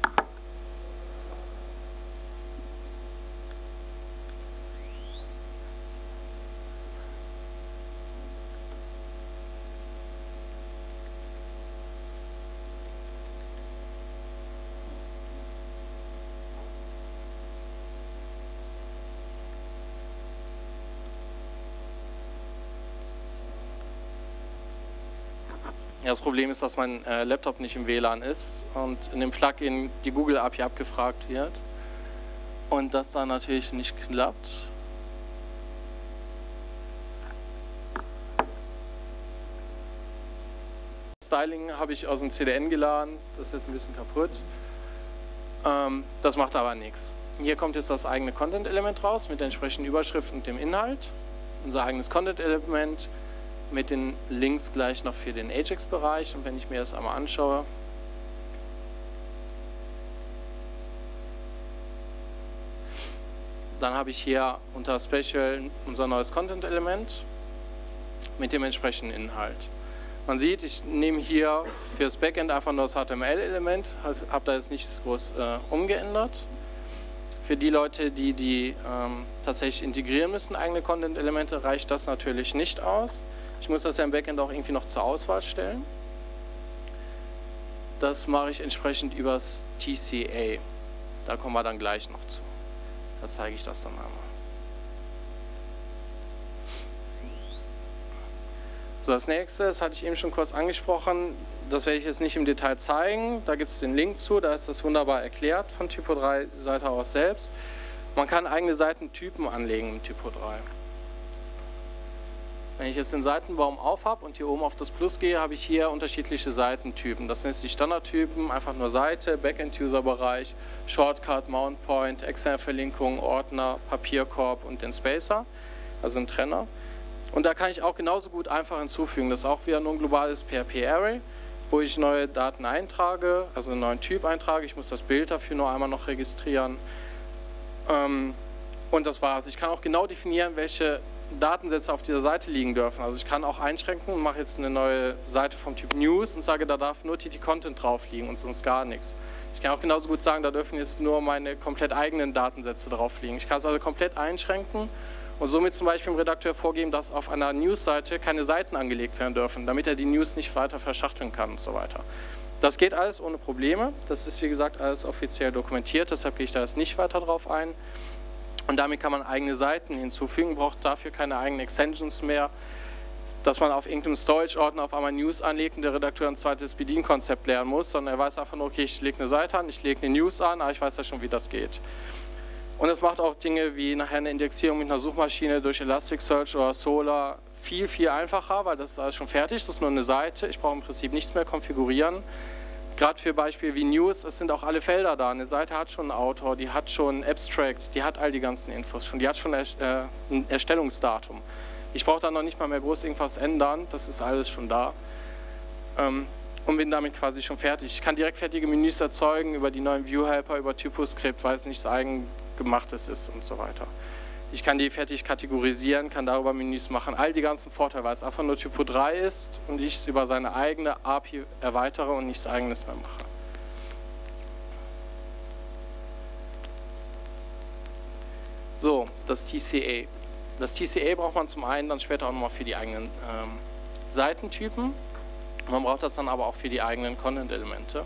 Ja, das Problem ist, dass mein Laptop nicht im WLAN ist und in dem Plugin die Google API abgefragt wird und das dann natürlich nicht klappt. Styling habe ich aus dem CDN geladen, das ist jetzt ein bisschen kaputt. Das macht aber nichts. Hier kommt jetzt das eigene Content-Element raus mit der entsprechenden Überschrift und dem Inhalt. Unser eigenes Content-Element mit den Links gleich noch für den Ajax-Bereich. Und wenn ich mir das einmal anschaue, dann habe ich hier unter Special unser neues Content-Element mit dem entsprechenden Inhalt. Man sieht, ich nehme hier fürs Backend einfach nur das HTML-Element, habe da jetzt nichts groß umgeändert. Für die Leute, die tatsächlich integrieren müssen, eigene Content-Elemente, reicht das natürlich nicht aus. Ich muss das ja im Backend auch irgendwie noch zur Auswahl stellen. Das mache ich entsprechend übers TCA. Da kommen wir dann gleich noch zu. Da zeige ich das dann einmal. So, das nächste, das hatte ich eben schon kurz angesprochen, das werde ich jetzt nicht im Detail zeigen, da gibt es den Link zu, da ist das wunderbar erklärt von Typo3-Seite aus selbst. Man kann eigene Seitentypen anlegen im Typo3. Wenn ich jetzt den Seitenbaum auf habe und hier oben auf das Plus gehe, habe ich hier unterschiedliche Seitentypen. Das sind die Standardtypen, einfach nur Seite, Backend-User-Bereich, Shortcut, Mount Point, externe Verlinkung, Ordner, Papierkorb und den Spacer, also einen Trenner. Und da kann ich auch genauso gut einfach hinzufügen. Das ist auch wieder nur ein globales PHP-Array, wo ich neue Daten eintrage, also einen neuen Typ eintrage. Ich muss das Bild dafür nur einmal noch registrieren. Und das war's. Ich kann auch genau definieren, welche Datensätze auf dieser Seite liegen dürfen. Also ich kann auch einschränken und mache jetzt eine neue Seite vom Typ News und sage, da darf nur TT-Content drauf liegen und sonst gar nichts. Ich kann auch genauso gut sagen, da dürfen jetzt nur meine komplett eigenen Datensätze drauf liegen. Ich kann es also komplett einschränken und somit zum Beispiel dem Redakteur vorgeben, dass auf einer News-Seite keine Seiten angelegt werden dürfen, damit er die News nicht weiter verschachteln kann und so weiter. Das geht alles ohne Probleme. Das ist, wie gesagt, alles offiziell dokumentiert, deshalb gehe ich da jetzt nicht weiter drauf ein. Und damit kann man eigene Seiten hinzufügen, braucht dafür keine eigenen Extensions mehr, dass man auf irgendeinem Storage-Ordner auf einmal News anlegt und der Redakteur ein zweites Bedienkonzept lernen muss, sondern er weiß einfach nur, okay, ich lege eine Seite an, ich lege eine News an, aber ich weiß ja schon, wie das geht. Und es macht auch Dinge wie nachher eine Indexierung mit einer Suchmaschine durch Elasticsearch oder Solr viel, viel einfacher, weil das ist alles schon fertig, das ist nur eine Seite, ich brauche im Prinzip nichts mehr konfigurieren. Gerade für Beispiele wie News, es sind auch alle Felder da. Eine Seite hat schon einen Autor, die hat schon Abstracts, die hat all die ganzen Infos schon, die hat schon ein Erstellungsdatum. Ich brauche da noch nicht mal mehr groß irgendwas ändern, das ist alles schon da. Und bin damit quasi schon fertig. Ich kann direkt fertige Menüs erzeugen über die neuen View-Helper, über TypoScript, weil es nichts Eigengemachtes ist und so weiter. Ich kann die fertig kategorisieren, kann darüber Menüs machen, all die ganzen Vorteile, weil es einfach nur Typo 3 ist und ich es über seine eigene API erweitere und nichts eigenes mehr mache. So, das TCA. Das TCA braucht man zum einen dann später auch nochmal für die eigenen Seitentypen. Man braucht das dann aber auch für die eigenen Content-Elemente.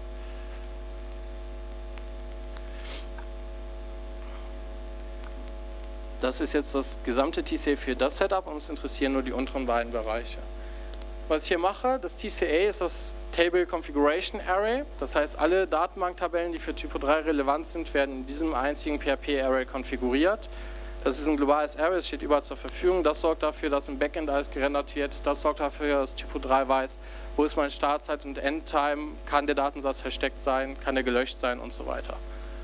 Das ist jetzt das gesamte TCA für das Setup und uns interessieren nur die unteren beiden Bereiche. Was ich hier mache, das TCA ist das Table Configuration Array. Das heißt, alle Datenbanktabellen, die für Typo 3 relevant sind, werden in diesem einzigen PHP-Array konfiguriert. Das ist ein globales Array, das steht überall zur Verfügung. Das sorgt dafür, dass im Backend alles gerendert wird. Das sorgt dafür, dass Typo 3 weiß, wo ist meine Startzeit und Endtime, kann der Datensatz versteckt sein, kann der gelöscht sein und so weiter.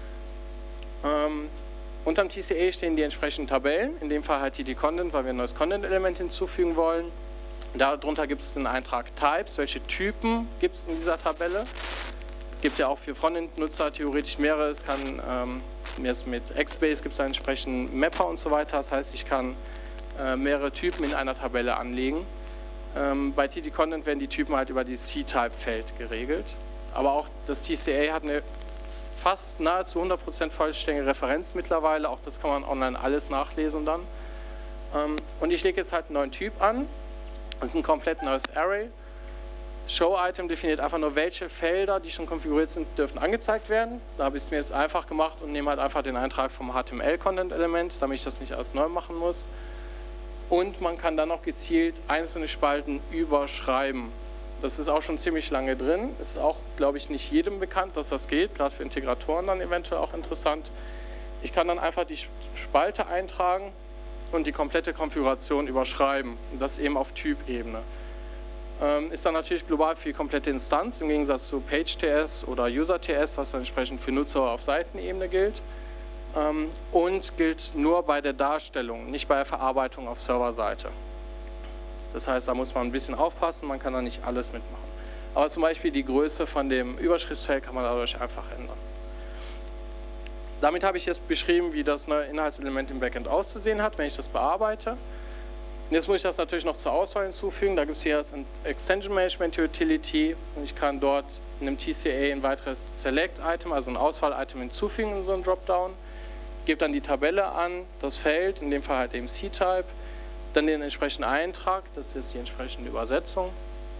Unterm TCA stehen die entsprechenden Tabellen, in dem Fall halt TT-Content, weil wir ein neues Content-Element hinzufügen wollen. Darunter gibt es den Eintrag Types, welche Typen gibt es in dieser Tabelle. Gibt ja auch für Frontend-Nutzer theoretisch mehrere, es kann jetzt mit XBase gibt es einen entsprechenden Mapper und so weiter, das heißt, ich kann mehrere Typen in einer Tabelle anlegen. Bei TT-Content werden die Typen halt über die C-Type-Feld geregelt, aber auch das TCA hat eine fast nahezu 100% vollständige Referenz mittlerweile, auch das kann man online alles nachlesen dann. Und ich lege jetzt halt einen neuen Typ an, das ist ein komplett neues Array. Show-Item definiert einfach nur, welche Felder, die schon konfiguriert sind, dürfen angezeigt werden. Da habe ich es mir jetzt einfach gemacht und nehme halt einfach den Eintrag vom HTML-Content-Element, damit ich das nicht alles neu machen muss. Und man kann dann noch gezielt einzelne Spalten überschreiben. Das ist auch schon ziemlich lange drin. Ist auch, glaube ich, nicht jedem bekannt, dass das geht. Gerade für Integratoren dann eventuell auch interessant. Ich kann dann einfach die Spalte eintragen und die komplette Konfiguration überschreiben. Und das eben auf Typebene. Ist dann natürlich global für die komplette Instanz, im Gegensatz zu Page.ts oder User.ts, was dann entsprechend für Nutzer auf Seitenebene gilt. Und gilt nur bei der Darstellung, nicht bei der Verarbeitung auf Serverseite. Das heißt, da muss man ein bisschen aufpassen, man kann da nicht alles mitmachen. Aber zum Beispiel die Größe von dem Überschriftsfeld kann man dadurch einfach ändern. Damit habe ich jetzt beschrieben, wie das neue Inhaltselement im Backend auszusehen hat, wenn ich das bearbeite. Und jetzt muss ich das natürlich noch zur Auswahl hinzufügen. Da gibt es hier das Extension Management Utility und ich kann dort in einem TCA ein weiteres Select-Item, also ein Auswahl-Item hinzufügen in so einem Dropdown. Gebe dann die Tabelle an, das Feld, in dem Fall halt eben C-Type. Dann den entsprechenden Eintrag, das ist jetzt die entsprechende Übersetzung.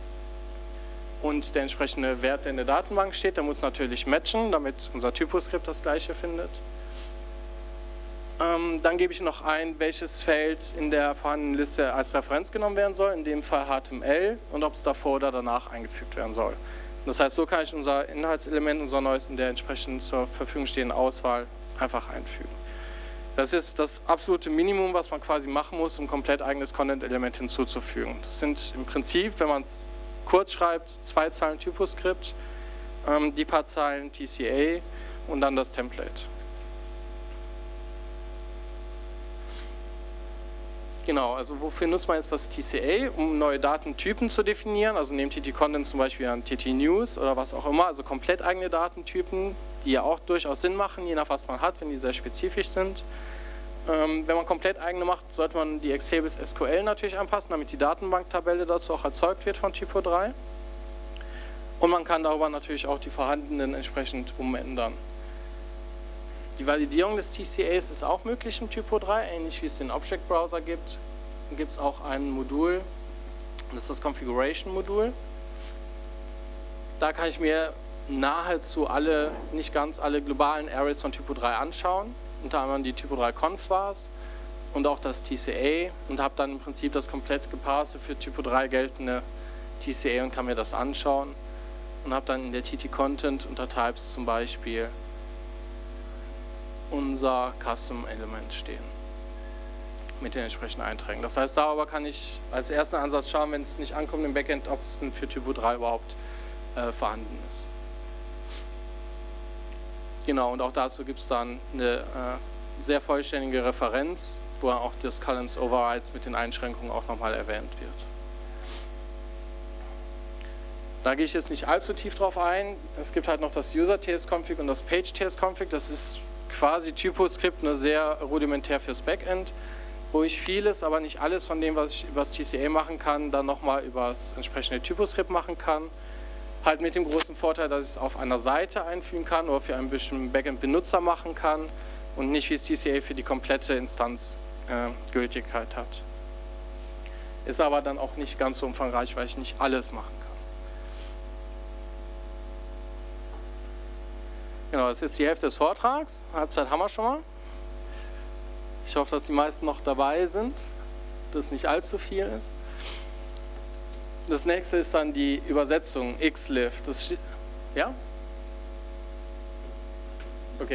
Und der entsprechende Wert, der in der Datenbank steht, der muss natürlich matchen, damit unser TypoScript das gleiche findet. Dann gebe ich noch ein, welches Feld in der vorhandenen Liste als Referenz genommen werden soll, in dem Fall HTML, und ob es davor oder danach eingefügt werden soll. Das heißt, so kann ich unser Inhaltselement, unser neues in der entsprechend zur Verfügung stehenden Auswahl einfach einfügen. Das ist das absolute Minimum, was man quasi machen muss, um komplett eigenes Content-Element hinzuzufügen. Das sind im Prinzip, wenn man es kurz schreibt, 2 Zeilen Typoskript, die paar Zeilen TCA und dann das Template. Genau, also wofür nutzt man jetzt das TCA? Um neue Datentypen zu definieren, also nehmt TT-Content zum Beispiel an TT-News oder was auch immer, also komplett eigene Datentypen, die ja auch durchaus Sinn machen, je nach was man hat, wenn die sehr spezifisch sind. Wenn man komplett eigene macht, sollte man die XT bis SQL natürlich anpassen, damit die Datenbanktabelle dazu auch erzeugt wird von Typo 3. Und man kann darüber natürlich auch die vorhandenen entsprechend umändern. Die Validierung des TCAs ist auch möglich im Typo 3, ähnlich wie es den Object Browser gibt. Dann gibt es auch ein Modul, das ist das Configuration-Modul. Da kann ich mir nahezu alle, nicht ganz alle globalen Arrays von Typo 3 anschauen, unter anderem die Typo 3 Conf-Vars und auch das TCA, und habe dann im Prinzip das komplett geparste für Typo 3 geltende TCA und kann mir das anschauen und habe dann in der TT-Content unter Types zum Beispiel unser Custom-Element stehen mit den entsprechenden Einträgen. Das heißt, darüber kann ich als ersten Ansatz schauen, wenn es nicht ankommt im Backend, ob es denn für Typo 3 überhaupt vorhanden ist. Genau, und auch dazu gibt es dann eine sehr vollständige Referenz, wo auch das Columns Overrides mit den Einschränkungen auch nochmal erwähnt wird. Da gehe ich jetzt nicht allzu tief drauf ein. Es gibt halt noch das User-TS-Config und das Page-TS-Config. Das ist quasi Typoskript, nur sehr rudimentär fürs Backend, wo ich vieles, aber nicht alles von dem, was ich über das TCA machen kann, dann nochmal über das entsprechende Typoskript machen kann. Halt mit dem großen Vorteil, dass ich es auf einer Seite einfügen kann oder für einen bestimmten Backend-Benutzer machen kann und nicht wie das TCA für die komplette Instanz Gültigkeit hat. Ist aber dann auch nicht ganz so umfangreich, weil ich nicht alles machen kann. Genau, das ist die Hälfte des Vortrags. Halbzeit haben wir schon mal. Ich hoffe, dass die meisten noch dabei sind, dass es nicht allzu viel ist. Das nächste ist dann die Übersetzung XLIF. Ja? Okay.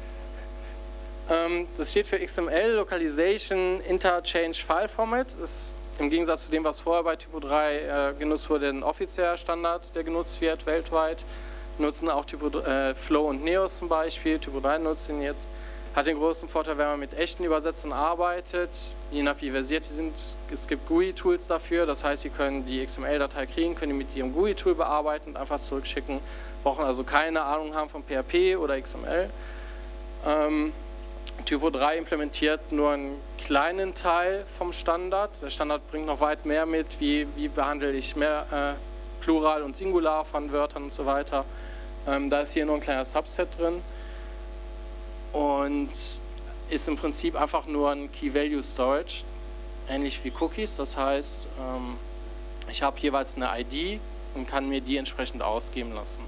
Das steht für XML Localization Interchange File Format. Das ist im Gegensatz zu dem, was vorher bei Typo 3 genutzt wurde, ein offizieller Standard, der genutzt wird weltweit. Nutzen auch Typo Flow und Neos zum Beispiel. Typo 3 nutzt ihn jetzt. Hat den großen Vorteil, wenn man mit echten Übersetzern arbeitet, je nach wie versiert die sind. Es gibt GUI-Tools dafür, das heißt, Sie können die XML-Datei kriegen, können die mit Ihrem GUI-Tool bearbeiten und einfach zurückschicken. Brauchen also keine Ahnung haben von PHP oder XML. Typo 3 implementiert nur einen kleinen Teil vom Standard. Der Standard bringt noch weit mehr mit, wie behandle ich mehr Plural und Singular von Wörtern und so weiter. Da ist hier nur ein kleiner Subset drin und ist im Prinzip einfach nur ein Key-Value-Storage, ähnlich wie Cookies. Das heißt, ich habe jeweils eine ID und kann mir die entsprechend ausgeben lassen.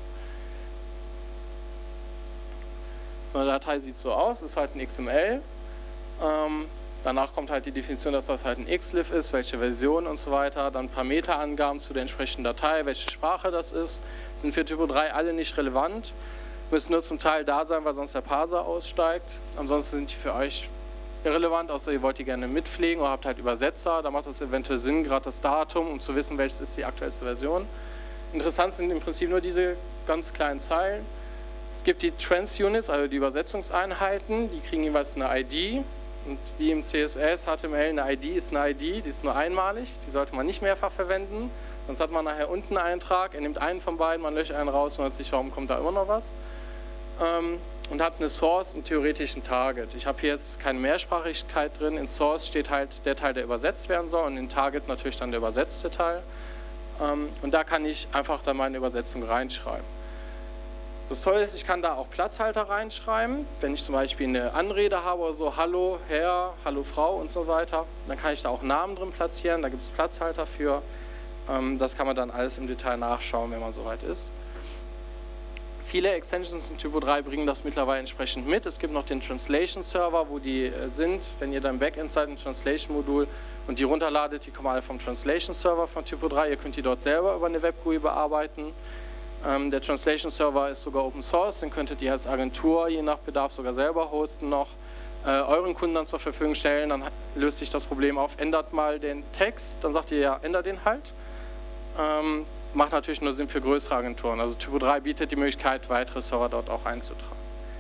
So eine Datei sieht so aus, ist halt ein XML. Danach kommt halt die Definition, dass das halt ein XLIF ist, welche Version und so weiter. Dann ein paar Meta-Angaben zu der entsprechenden Datei, welche Sprache das ist. Sind für Typo 3 alle nicht relevant. Müssen nur zum Teil da sein, weil sonst der Parser aussteigt. Ansonsten sind die für euch irrelevant, außer ihr wollt die gerne mitpflegen oder habt halt Übersetzer. Da macht das eventuell Sinn, gerade das Datum, um zu wissen, welches ist die aktuellste Version. Interessant sind im Prinzip nur diese ganz kleinen Zeilen. Es gibt die Trans-Units, also die Übersetzungseinheiten, die kriegen jeweils eine ID. Und wie im CSS, HTML, eine ID ist eine ID, die ist nur einmalig, die sollte man nicht mehrfach verwenden. Sonst hat man nachher unten einen Eintrag, er nimmt einen von beiden, man löscht einen raus und hat sich, warum kommt da immer noch was. Und hat eine Source und theoretischen Target. Ich habe hier jetzt keine Mehrsprachigkeit drin, in Source steht halt der Teil, der übersetzt werden soll und in Target natürlich dann der übersetzte Teil. Und da kann ich einfach dann meine Übersetzung reinschreiben. Das Tolle ist, ich kann da auch Platzhalter reinschreiben. Wenn ich zum Beispiel eine Anrede habe oder so, hallo Herr, hallo Frau und so weiter, dann kann ich da auch Namen drin platzieren, da gibt es Platzhalter für. Das kann man dann alles im Detail nachschauen, wenn man soweit ist. Viele Extensions in Typo 3 bringen das mittlerweile entsprechend mit. Es gibt noch den Translation Server, wo die sind. Wenn ihr dann im Backend seid, ein Translation-Modul und die runterladet, die kommen alle vom Translation Server von Typo 3. Ihr könnt die dort selber über eine Web-GUI bearbeiten. Der Translation Server ist sogar Open Source, den könntet ihr als Agentur je nach Bedarf sogar selber hosten noch. Euren Kunden dann zur Verfügung stellen, dann löst sich das Problem auf, ändert mal den Text, dann sagt ihr ja, ändert den halt. Macht natürlich nur Sinn für größere Agenturen. Also Typo 3 bietet die Möglichkeit, weitere Server dort auch einzutragen.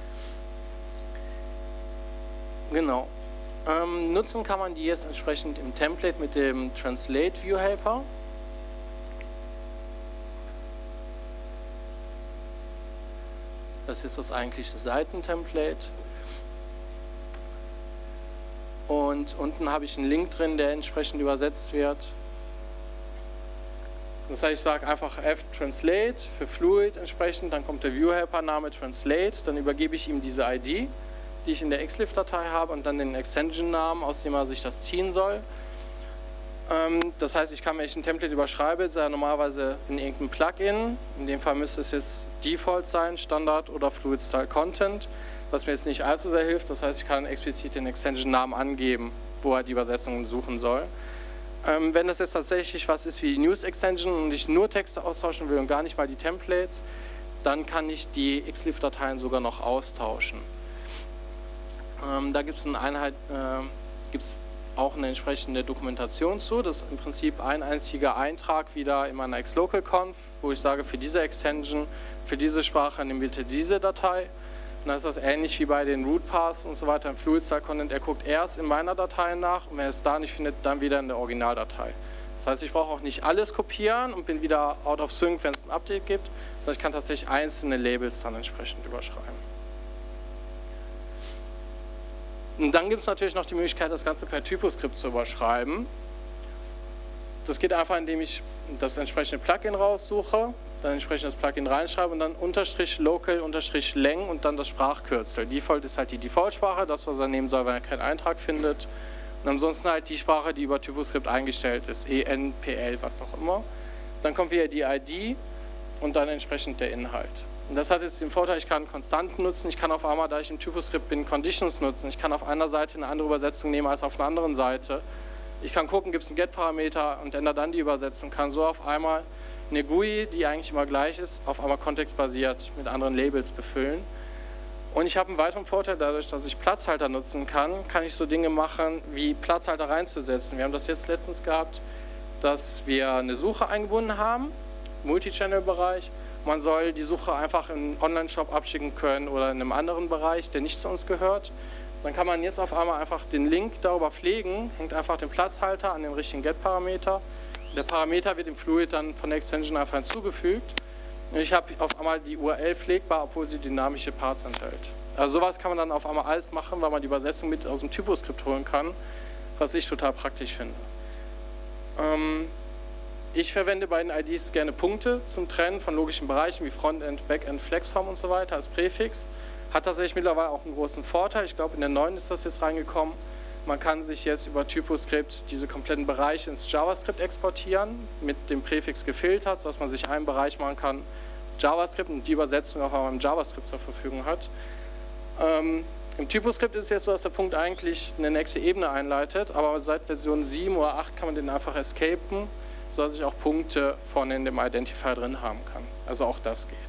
Genau. Nutzen kann man die jetzt entsprechend im Template mit dem Translate View Helper. Das ist das eigentliche Seitentemplate. Und unten habe ich einen Link drin, der entsprechend übersetzt wird. Das heißt, ich sage einfach f-translate für Fluid entsprechend, dann kommt der View-Helper-Name Translate, dann übergebe ich ihm diese ID, die ich in der Xlif-Datei habe und dann den Extension-Namen, aus dem er sich das ziehen soll. Das heißt, ich kann, wenn ich ein Template überschreibe, ist er normalerweise in irgendeinem Plugin. In dem Fall müsste es jetzt Default sein, Standard oder Fluid Style Content, was mir jetzt nicht allzu sehr hilft. Das heißt, ich kann explizit den Extension-Namen angeben, wo er die Übersetzungen suchen soll. Wenn das jetzt tatsächlich was ist wie News Extension und ich nur Texte austauschen will und gar nicht mal die Templates, dann kann ich die Xlif-Dateien sogar noch austauschen. Da gibt es auch eine entsprechende Dokumentation zu. Das ist im Prinzip ein einziger Eintrag wieder in meiner Xlocalconf, wo ich sage, für diese Extension, für diese Sprache nimm bitte diese Datei. Und dann ist das ähnlich wie bei den Root Paths und so weiter im Fluid Style Content. Er guckt erst in meiner Datei nach und wenn er es da nicht findet, dann wieder in der Originaldatei. Das heißt, ich brauche auch nicht alles kopieren und bin wieder out of sync, wenn es ein Update gibt, sondern ich kann tatsächlich einzelne Labels dann entsprechend überschreiben. Und dann gibt es natürlich noch die Möglichkeit, das Ganze per Typoskript zu überschreiben. Das geht einfach, indem ich das entsprechende Plugin raussuche, dann entsprechend das Plugin reinschreibe und dann unterstrich local unterstrich leng und dann das Sprachkürzel. Default ist halt die Default-Sprache, das, was er nehmen soll, wenn er keinen Eintrag findet. Und ansonsten halt die Sprache, die über Typoskript eingestellt ist, EN, PL, was auch immer. Dann kommt wieder die ID und dann entsprechend der Inhalt. Und das hat jetzt den Vorteil, ich kann Konstanten nutzen, ich kann auf einmal, da ich im Typoskript bin, Conditions nutzen. Ich kann auf einer Seite eine andere Übersetzung nehmen als auf einer anderen Seite. Ich kann gucken, gibt es einen Get-Parameter und ändere dann die Übersetzung, kann so auf einmal eine GUI, die eigentlich immer gleich ist, auf einmal kontextbasiert mit anderen Labels befüllen. Und ich habe einen weiteren Vorteil, dadurch, dass ich Platzhalter nutzen kann, kann ich so Dinge machen, wie Platzhalter reinzusetzen. Wir haben das jetzt letztens gehabt, dass wir eine Suche eingebunden haben, Multi-Channel-Bereich. Man soll die Suche einfach in einen Online-Shop abschicken können oder in einem anderen Bereich, der nicht zu uns gehört. Dann kann man jetzt auf einmal einfach den Link darüber pflegen, hängt einfach den Platzhalter an den richtigen Get-Parameter. Der Parameter wird im Fluid dann von der Extension einfach hinzugefügt. Und ich habe auf einmal die URL pflegbar, obwohl sie dynamische Parts enthält. Also sowas kann man dann auf einmal alles machen, weil man die Übersetzung mit aus dem Typoskript holen kann, was ich total praktisch finde. Ich verwende bei den IDs gerne Punkte zum Trennen von logischen Bereichen wie Frontend, Backend, Flexform und so weiter als Präfix. Hat tatsächlich mittlerweile auch einen großen Vorteil. Ich glaube, in der 9 ist das jetzt reingekommen. Man kann sich jetzt über Typoskript diese kompletten Bereiche ins JavaScript exportieren, mit dem Präfix gefiltert, sodass man sich einen Bereich machen kann, JavaScript und die Übersetzung auch einmal im JavaScript zur Verfügung hat. Im Typoskript ist es jetzt so, dass der Punkt eigentlich eine nächste Ebene einleitet, aber seit Version 7 oder 8 kann man den einfach escapen, sodass ich auch Punkte vorne in dem Identifier drin haben kann. Also auch das geht.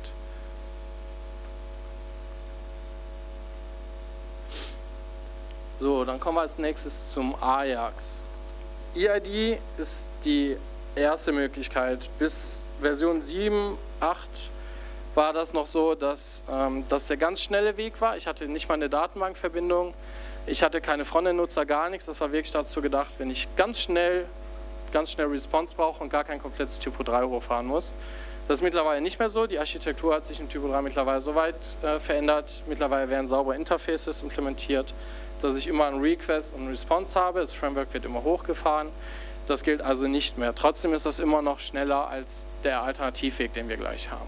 So, dann kommen wir als nächstes zum Ajax. EID ist die erste Möglichkeit. Bis Version 7, 8 war das noch so, dass das der ganz schnelle Weg war. Ich hatte nicht mal eine Datenbankverbindung, ich hatte keine Frontend-Nutzer, gar nichts. Das war wirklich dazu gedacht, wenn ich ganz schnell Response brauche und gar kein komplettes Typo 3 hochfahren muss. Das ist mittlerweile nicht mehr so. Die Architektur hat sich in Typo 3 mittlerweile so weit verändert. Mittlerweile werden saubere Interfaces implementiert, dass ich immer einen Request und einen Response habe. Das Framework wird immer hochgefahren. Das gilt also nicht mehr. Trotzdem ist das immer noch schneller als der Alternativweg, den wir gleich haben.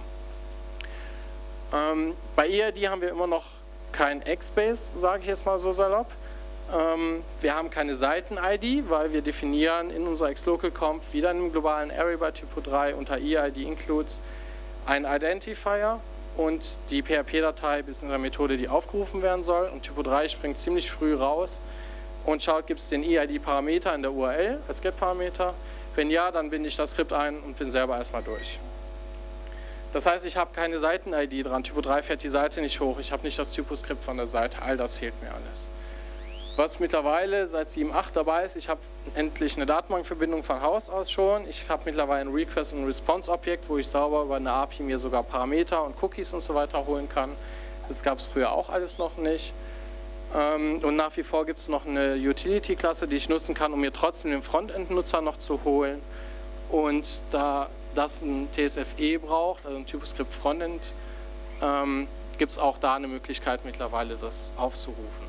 Bei EID haben wir immer noch kein XBase, sage ich jetzt mal so salopp. Wir haben keine Seiten-ID, weil wir definieren in unserer Xlocalconf wieder in einem globalen Array bei Typo 3 unter EID includes einen Identifier. und die PHP-Datei bzw. Methode, die aufgerufen werden soll. Und Typo 3 springt ziemlich früh raus und schaut, gibt es den EID-Parameter in der URL als Get-Parameter. Wenn ja, dann binde ich das Skript ein und bin selber erstmal durch. Das heißt, ich habe keine Seiten-ID dran. Typo 3 fährt die Seite nicht hoch. Ich habe nicht das Typo-Skript von der Seite. All das fehlt mir alles. Was mittlerweile seit 7.8 dabei ist, ich habe endlich eine Datenbankverbindung von Haus aus schon. Ich habe mittlerweile ein Request- und Response-Objekt, wo ich sauber über eine API mir sogar Parameter und Cookies und so weiter holen kann. Das gab es früher auch alles noch nicht. Und nach wie vor gibt es noch eine Utility-Klasse, die ich nutzen kann, um mir trotzdem den Frontend-Nutzer noch zu holen. Und da das ein TSFE braucht, also ein TypoScript Frontend, gibt es auch da eine Möglichkeit mittlerweile, das aufzurufen.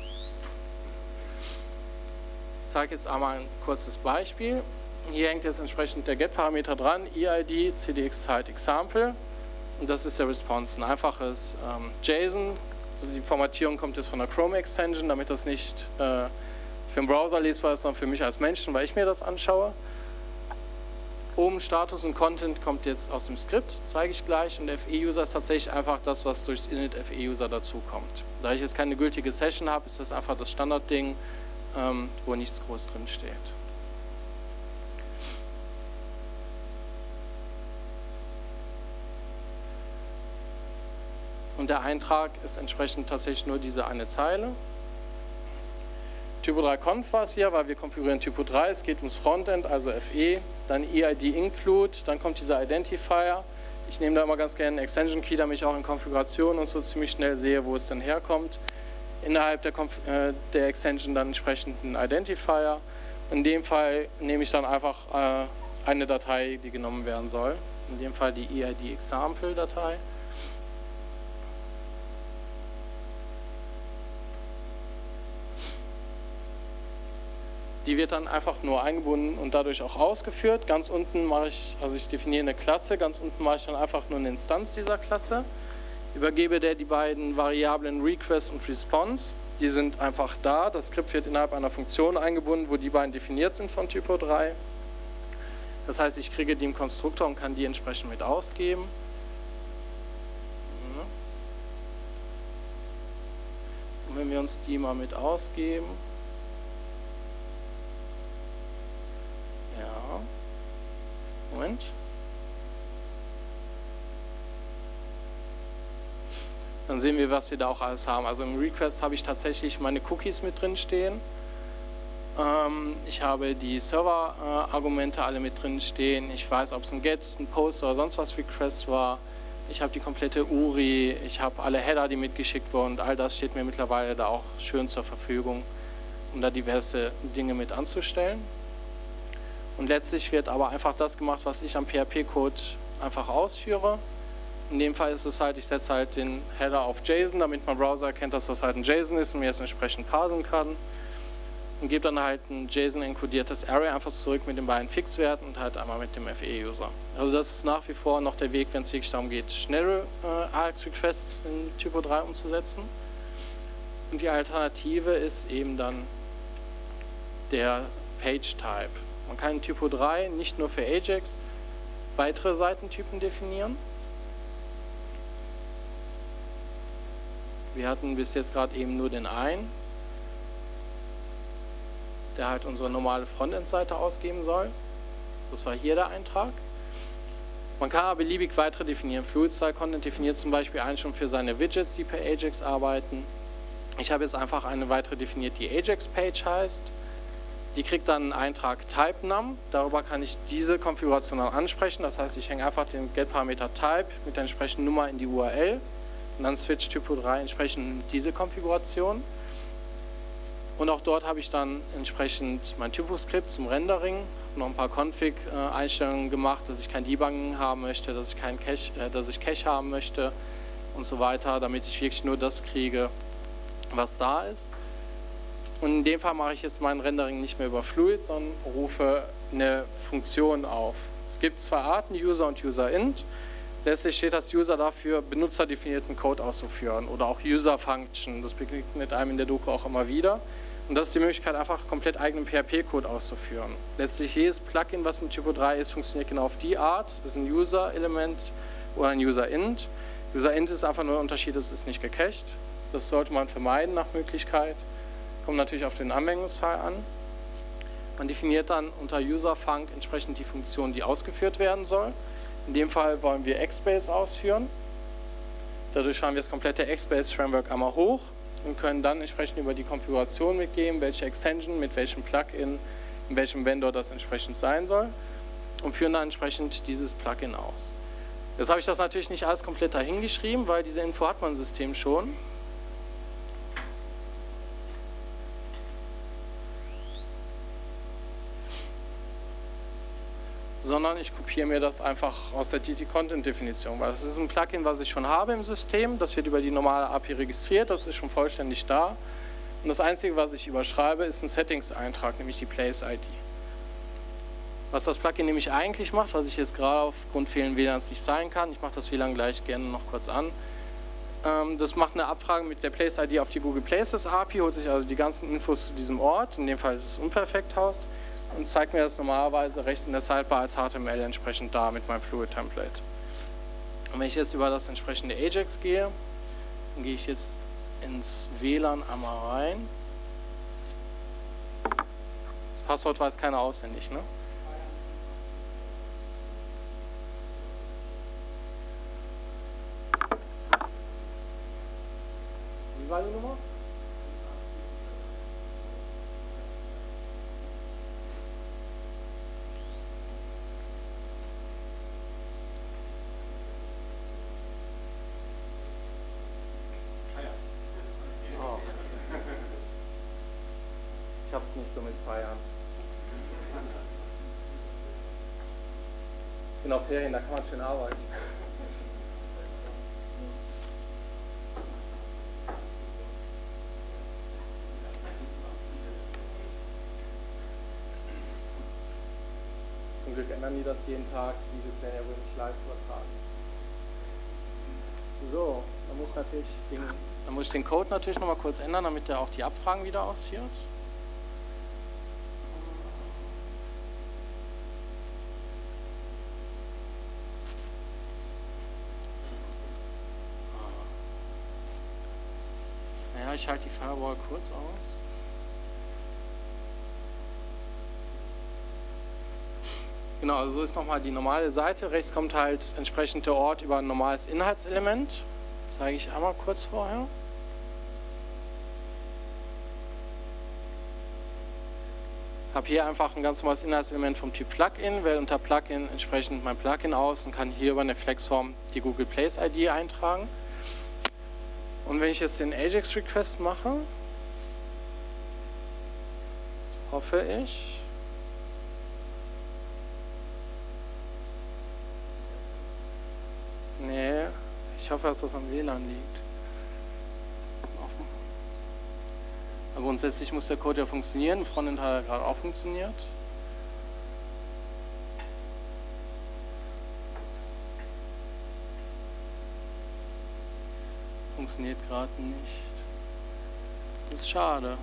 Ich zeige jetzt einmal ein kurzes Beispiel. Hier hängt jetzt entsprechend der Get-Parameter dran, EID, cdx-example, und das ist der Response, ein einfaches JSON. Also die Formatierung kommt jetzt von der Chrome-Extension, damit das nicht für den Browser lesbar ist, sondern für mich als Menschen, weil ich mir das anschaue. Oben Status und Content kommt jetzt aus dem Skript, zeige ich gleich, und FE-User ist tatsächlich einfach das, was durchs Init FE-User dazukommt. Da ich jetzt keine gültige Session habe, ist das einfach das Standardding, wo nichts groß drin steht. Und der Eintrag ist entsprechend tatsächlich nur diese eine Zeile. Typo 3 Conf war es hier, weil wir konfigurieren Typo 3, es geht ums Frontend, also FE, dann EID include, dann kommt dieser Identifier. Ich nehme da immer ganz gerne einen Extension Key, damit ich auch in Konfiguration und so ziemlich schnell sehe, wo es denn herkommt. Innerhalb der Extension dann entsprechend einen Identifier. In dem Fall nehme ich dann einfach eine Datei, die genommen werden soll. In dem Fall die EID-Example-Datei. Die wird dann einfach nur eingebunden und dadurch auch ausgeführt. Ganz unten mache ich, also ich definiere eine Klasse, ganz unten mache ich dann einfach nur eine Instanz dieser Klasse. Übergebe der die beiden Variablen Request und Response. Die sind einfach da. Das Skript wird innerhalb einer Funktion eingebunden, wo die beiden definiert sind von Typo 3. Das heißt, ich kriege die im Konstruktor und kann die entsprechend mit ausgeben. Und wenn wir uns die mal mit ausgeben, ja, Moment. Dann sehen wir, was wir da auch alles haben. Also im Request habe ich tatsächlich meine Cookies mit drin stehen. Ich habe die Server-Argumente alle mit drin stehen. Ich weiß, ob es ein Get, ein Post oder sonst was Request war. Ich habe die komplette URI, ich habe alle Header, die mitgeschickt wurden, und all das steht mir mittlerweile da auch schön zur Verfügung, um da diverse Dinge mit anzustellen. Und letztlich wird aber einfach das gemacht, was ich am PHP-Code einfach ausführe. In dem Fall ist es halt, ich setze halt den Header auf JSON, damit mein Browser erkennt, dass das halt ein JSON ist und mir das entsprechend parsen kann. Und gebe dann halt ein JSON-enkodiertes Array einfach zurück mit den beiden Fixwerten und halt einmal mit dem FE-User. Also das ist nach wie vor noch der Weg, wenn es wirklich darum geht, schnelle AJAX-Requests in Typo 3 umzusetzen. Und die Alternative ist eben dann der Page-Type. Man kann in Typo 3 nicht nur für AJAX weitere Seitentypen definieren. Wir hatten bis jetzt gerade eben nur den einen, der halt unsere normale Frontend-Seite ausgeben soll. Das war hier der Eintrag. Man kann aber beliebig weitere definieren. Fluid-Style-Content definiert zum Beispiel einen schon für seine Widgets, die per AJAX arbeiten. Ich habe jetzt einfach eine weitere definiert, die AJAX-Page heißt. Die kriegt dann einen Eintrag TypeNum. Darüber kann ich diese Konfiguration dann ansprechen. Das heißt, ich hänge einfach den Get-Parameter Type mit der entsprechenden Nummer in die URL. Und dann switcht Typo 3 entsprechend diese Konfiguration. Und auch dort habe ich dann entsprechend mein Typo-Skript zum Rendering, noch ein paar Config-Einstellungen gemacht, dass ich kein Debugging haben möchte, dass ich Cache haben möchte und so weiter, damit ich wirklich nur das kriege, was da ist. Und in dem Fall mache ich jetzt mein Rendering nicht mehr über Fluid, sondern rufe eine Funktion auf. Es gibt zwei Arten, User und UserInt. Letztlich steht das User dafür, benutzerdefinierten Code auszuführen oder auch User-Function. Das begegnet einem in der Doku auch immer wieder. Und das ist die Möglichkeit, einfach komplett eigenen PHP-Code auszuführen. Letztlich jedes Plugin, was in Typo 3 ist, funktioniert genau auf die Art. Das ist ein User-Element oder ein User-Int. User-Int ist einfach nur ein Unterschied, es ist nicht gecached. Das sollte man vermeiden nach Möglichkeit. Kommt natürlich auf den Anwendungsfall an. Man definiert dann unter user-func entsprechend die Funktion, die ausgeführt werden soll. In dem Fall wollen wir XBase ausführen. Dadurch fahren wir das komplette XBase-Framework einmal hoch und können dann entsprechend über die Konfiguration mitgeben, welche Extension, mit welchem Plugin, in welchem Vendor das entsprechend sein soll und führen dann entsprechend dieses Plugin aus. Jetzt habe ich das natürlich nicht alles komplett dahin geschrieben, weil diese Info hat man im System schon. Sondern ich kopiere mir das einfach aus der DT-Content-Definition, weil das ist ein Plugin, was ich schon habe im System, das wird über die normale API registriert, das ist schon vollständig da und das Einzige, was ich überschreibe, ist ein Settings-Eintrag, nämlich die Place-ID. Was das Plugin nämlich eigentlich macht, was ich jetzt gerade aufgrund fehlenden WLANs nicht sein kann, ich mache das WLAN gleich gerne noch kurz an, das macht eine Abfrage mit der Place-ID auf die Google Places API, holt sich also die ganzen Infos zu diesem Ort, in dem Fall das Unperfekthaus, und zeigt mir das normalerweise rechts in der Sidebar als HTML entsprechend da mit meinem Fluid-Template. Und wenn ich jetzt über das entsprechende Ajax gehe, dann gehe ich jetzt ins WLAN einmal rein. Das Passwort weiß keiner auswendig, ne? Wie war die Nummer? Ich hab's nicht so mit Feiern. Ich bin auf Ferien, da kann man schön arbeiten. Zum Glück ändern die das jeden Tag, die Videos werden ja wohl nicht live übertragen. So, dann muss ich den Code natürlich nochmal kurz ändern, damit der auch die Abfragen wieder ausführt. Ja, ich halte die Firewall kurz aus. Genau, also so ist nochmal die normale Seite. Rechts kommt halt entsprechend der Ort über ein normales Inhaltselement. Das zeige ich einmal kurz vorher. Habe hier einfach ein ganz normales Inhaltselement vom Typ Plugin, wähle unter Plugin entsprechend mein Plugin aus und kann hier über eine Flexform die Google Place ID eintragen. Und wenn ich jetzt den Ajax Request mache, hoffe ich, nee, ich hoffe, dass das am WLAN liegt. Aber grundsätzlich muss der Code ja funktionieren, im Frontend hat er gerade auch funktioniert. Funktioniert gerade nicht. Das ist schade.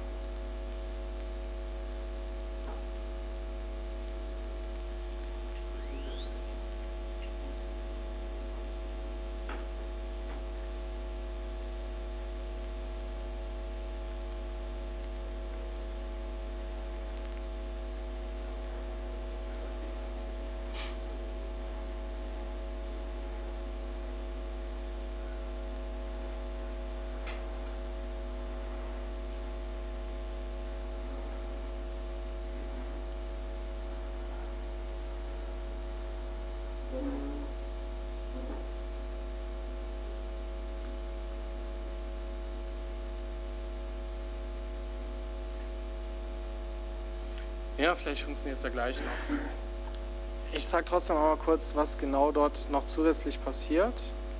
Ja, vielleicht funktioniert es ja gleich noch. Ich sage trotzdem mal kurz, was genau dort noch zusätzlich passiert.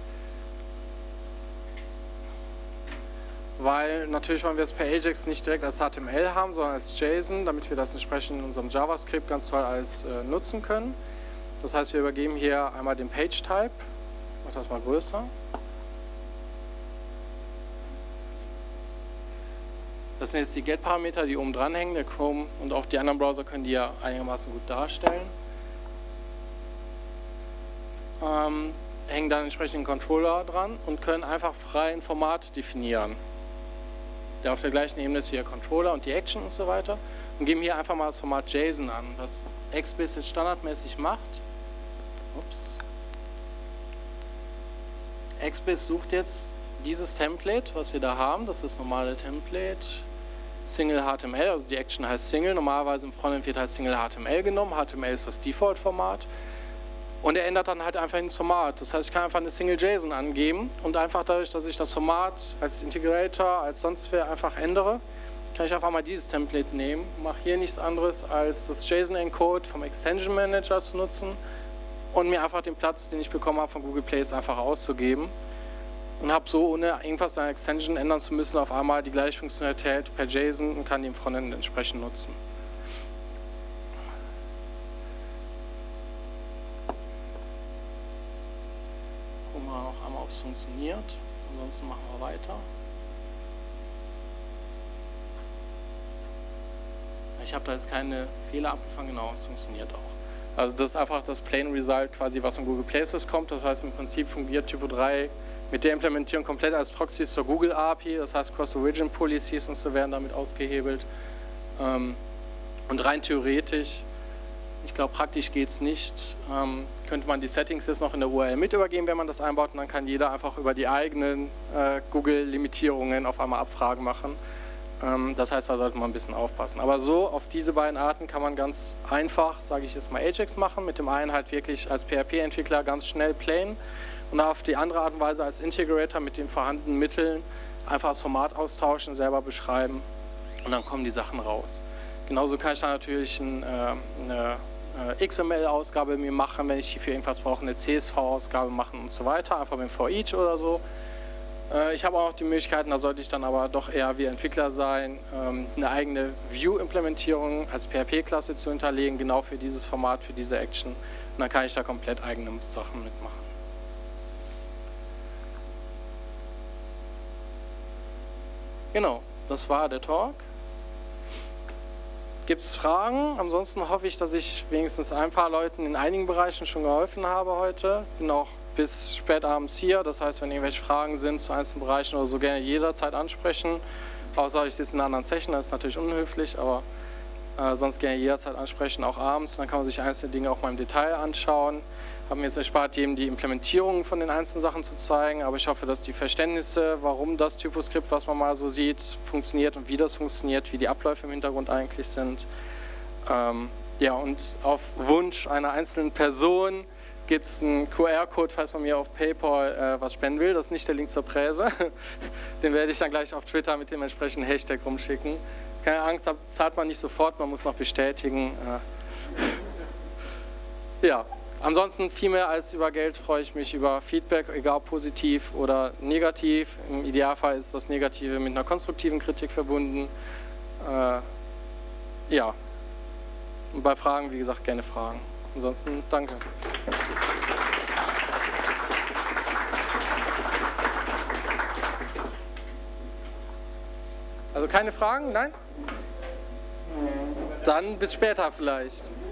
Weil natürlich wollen wir es per Ajax nicht direkt als HTML haben, sondern als JSON, damit wir das entsprechend in unserem JavaScript ganz toll als nutzen können. Das heißt, wir übergeben hier einmal den Page-Type. Ich mache das mal größer. Das sind jetzt die Get-Parameter, die oben dran hängen. Der Chrome und auch die anderen Browser können die ja einigermaßen gut darstellen. hängen dann entsprechend den Controller dran und können einfach frei ein Format definieren, der auf der gleichen Ebene ist wie der Controller und die Action und so weiter, und geben hier einfach mal das Format JSON an, was XBIS jetzt standardmäßig macht. XBIS sucht jetzt dieses Template, was wir da haben, das ist das normale Template, Single HTML, also die Action heißt Single, normalerweise im Frontend wird halt Single HTML genommen, HTML ist das Default-Format, und er ändert dann halt einfach ins Format. Das heißt, ich kann einfach eine Single JSON angeben und einfach dadurch, dass ich das Format als Integrator, als sonst wer einfach ändere, kann ich einfach mal dieses Template nehmen, mache hier nichts anderes als das JSON-Encode vom Extension Manager zu nutzen und mir einfach den Platz, den ich bekommen habe von Google Play, einfach auszugeben. Und habe so, ohne irgendwas an der Extension ändern zu müssen, auf einmal die gleiche Funktionalität per JSON und kann die im Frontend entsprechend nutzen. Gucken wir noch einmal, ob es funktioniert. Ansonsten machen wir weiter. Ich habe da jetzt keine Fehler abgefangen, genau, es funktioniert auch. Also das ist einfach das Plain Result quasi, was in Google Places kommt. Das heißt, im Prinzip fungiert Typo 3 mit der Implementierung komplett als Proxy zur Google API. Das heißt, Cross-Origin Policies und so werden damit ausgehebelt. Und rein theoretisch, ich glaube praktisch geht es nicht, könnte man die Settings jetzt noch in der URL mit übergeben, wenn man das einbaut. Und dann kann jeder einfach über die eigenen Google-Limitierungen auf einmal Abfragen machen. Das heißt, da sollte man ein bisschen aufpassen. Aber so, auf diese beiden Arten kann man ganz einfach, sage ich jetzt mal, Ajax machen. Mit dem einen halt wirklich als PHP-Entwickler ganz schnell plain und auf die andere Art und Weise als Integrator mit den vorhandenen Mitteln einfach das Format austauschen, selber beschreiben und dann kommen die Sachen raus. Genauso kann ich dann natürlich eine XML-Ausgabe mir machen, wenn ich hierfür irgendwas brauche, eine CSV-Ausgabe machen und so weiter, einfach mit for each oder so. Ich habe auch die Möglichkeiten, da sollte ich dann aber doch eher wie Entwickler sein, eine eigene View-Implementierung als PHP-Klasse zu hinterlegen, genau für dieses Format, für diese Action. Und dann kann ich da komplett eigene Sachen mitmachen. Genau, das war der Talk. Gibt es Fragen? Ansonsten hoffe ich, dass ich wenigstens ein paar Leuten in einigen Bereichen schon geholfen habe heute. Bin auch bis spät abends hier, das heißt, wenn irgendwelche Fragen sind zu einzelnen Bereichen oder so, gerne jederzeit ansprechen. Außer ich sitze in einer anderen Session, das ist natürlich unhöflich, aber sonst gerne jederzeit ansprechen, auch abends. Dann kann man sich einzelne Dinge auch mal im Detail anschauen. Haben mir jetzt erspart, jedem die Implementierung von den einzelnen Sachen zu zeigen, aber ich hoffe, dass die Verständnisse, warum das Typoskript, was man mal so sieht, funktioniert und wie das funktioniert, wie die Abläufe im Hintergrund eigentlich sind. Ja, und auf Wunsch einer einzelnen Person gibt es einen QR-Code, falls man mir auf PayPal was spenden will. Das ist nicht der Link zur Präse. Den werde ich dann gleich auf Twitter mit dem entsprechenden Hashtag rumschicken. Keine Angst, zahlt man nicht sofort, man muss noch bestätigen. Ja, ansonsten viel mehr als über Geld freue ich mich über Feedback, egal positiv oder negativ. Im Idealfall ist das Negative mit einer konstruktiven Kritik verbunden. Ja, und bei Fragen, wie gesagt, gerne Fragen. Ansonsten danke. Also keine Fragen? Nein? Dann bis später vielleicht.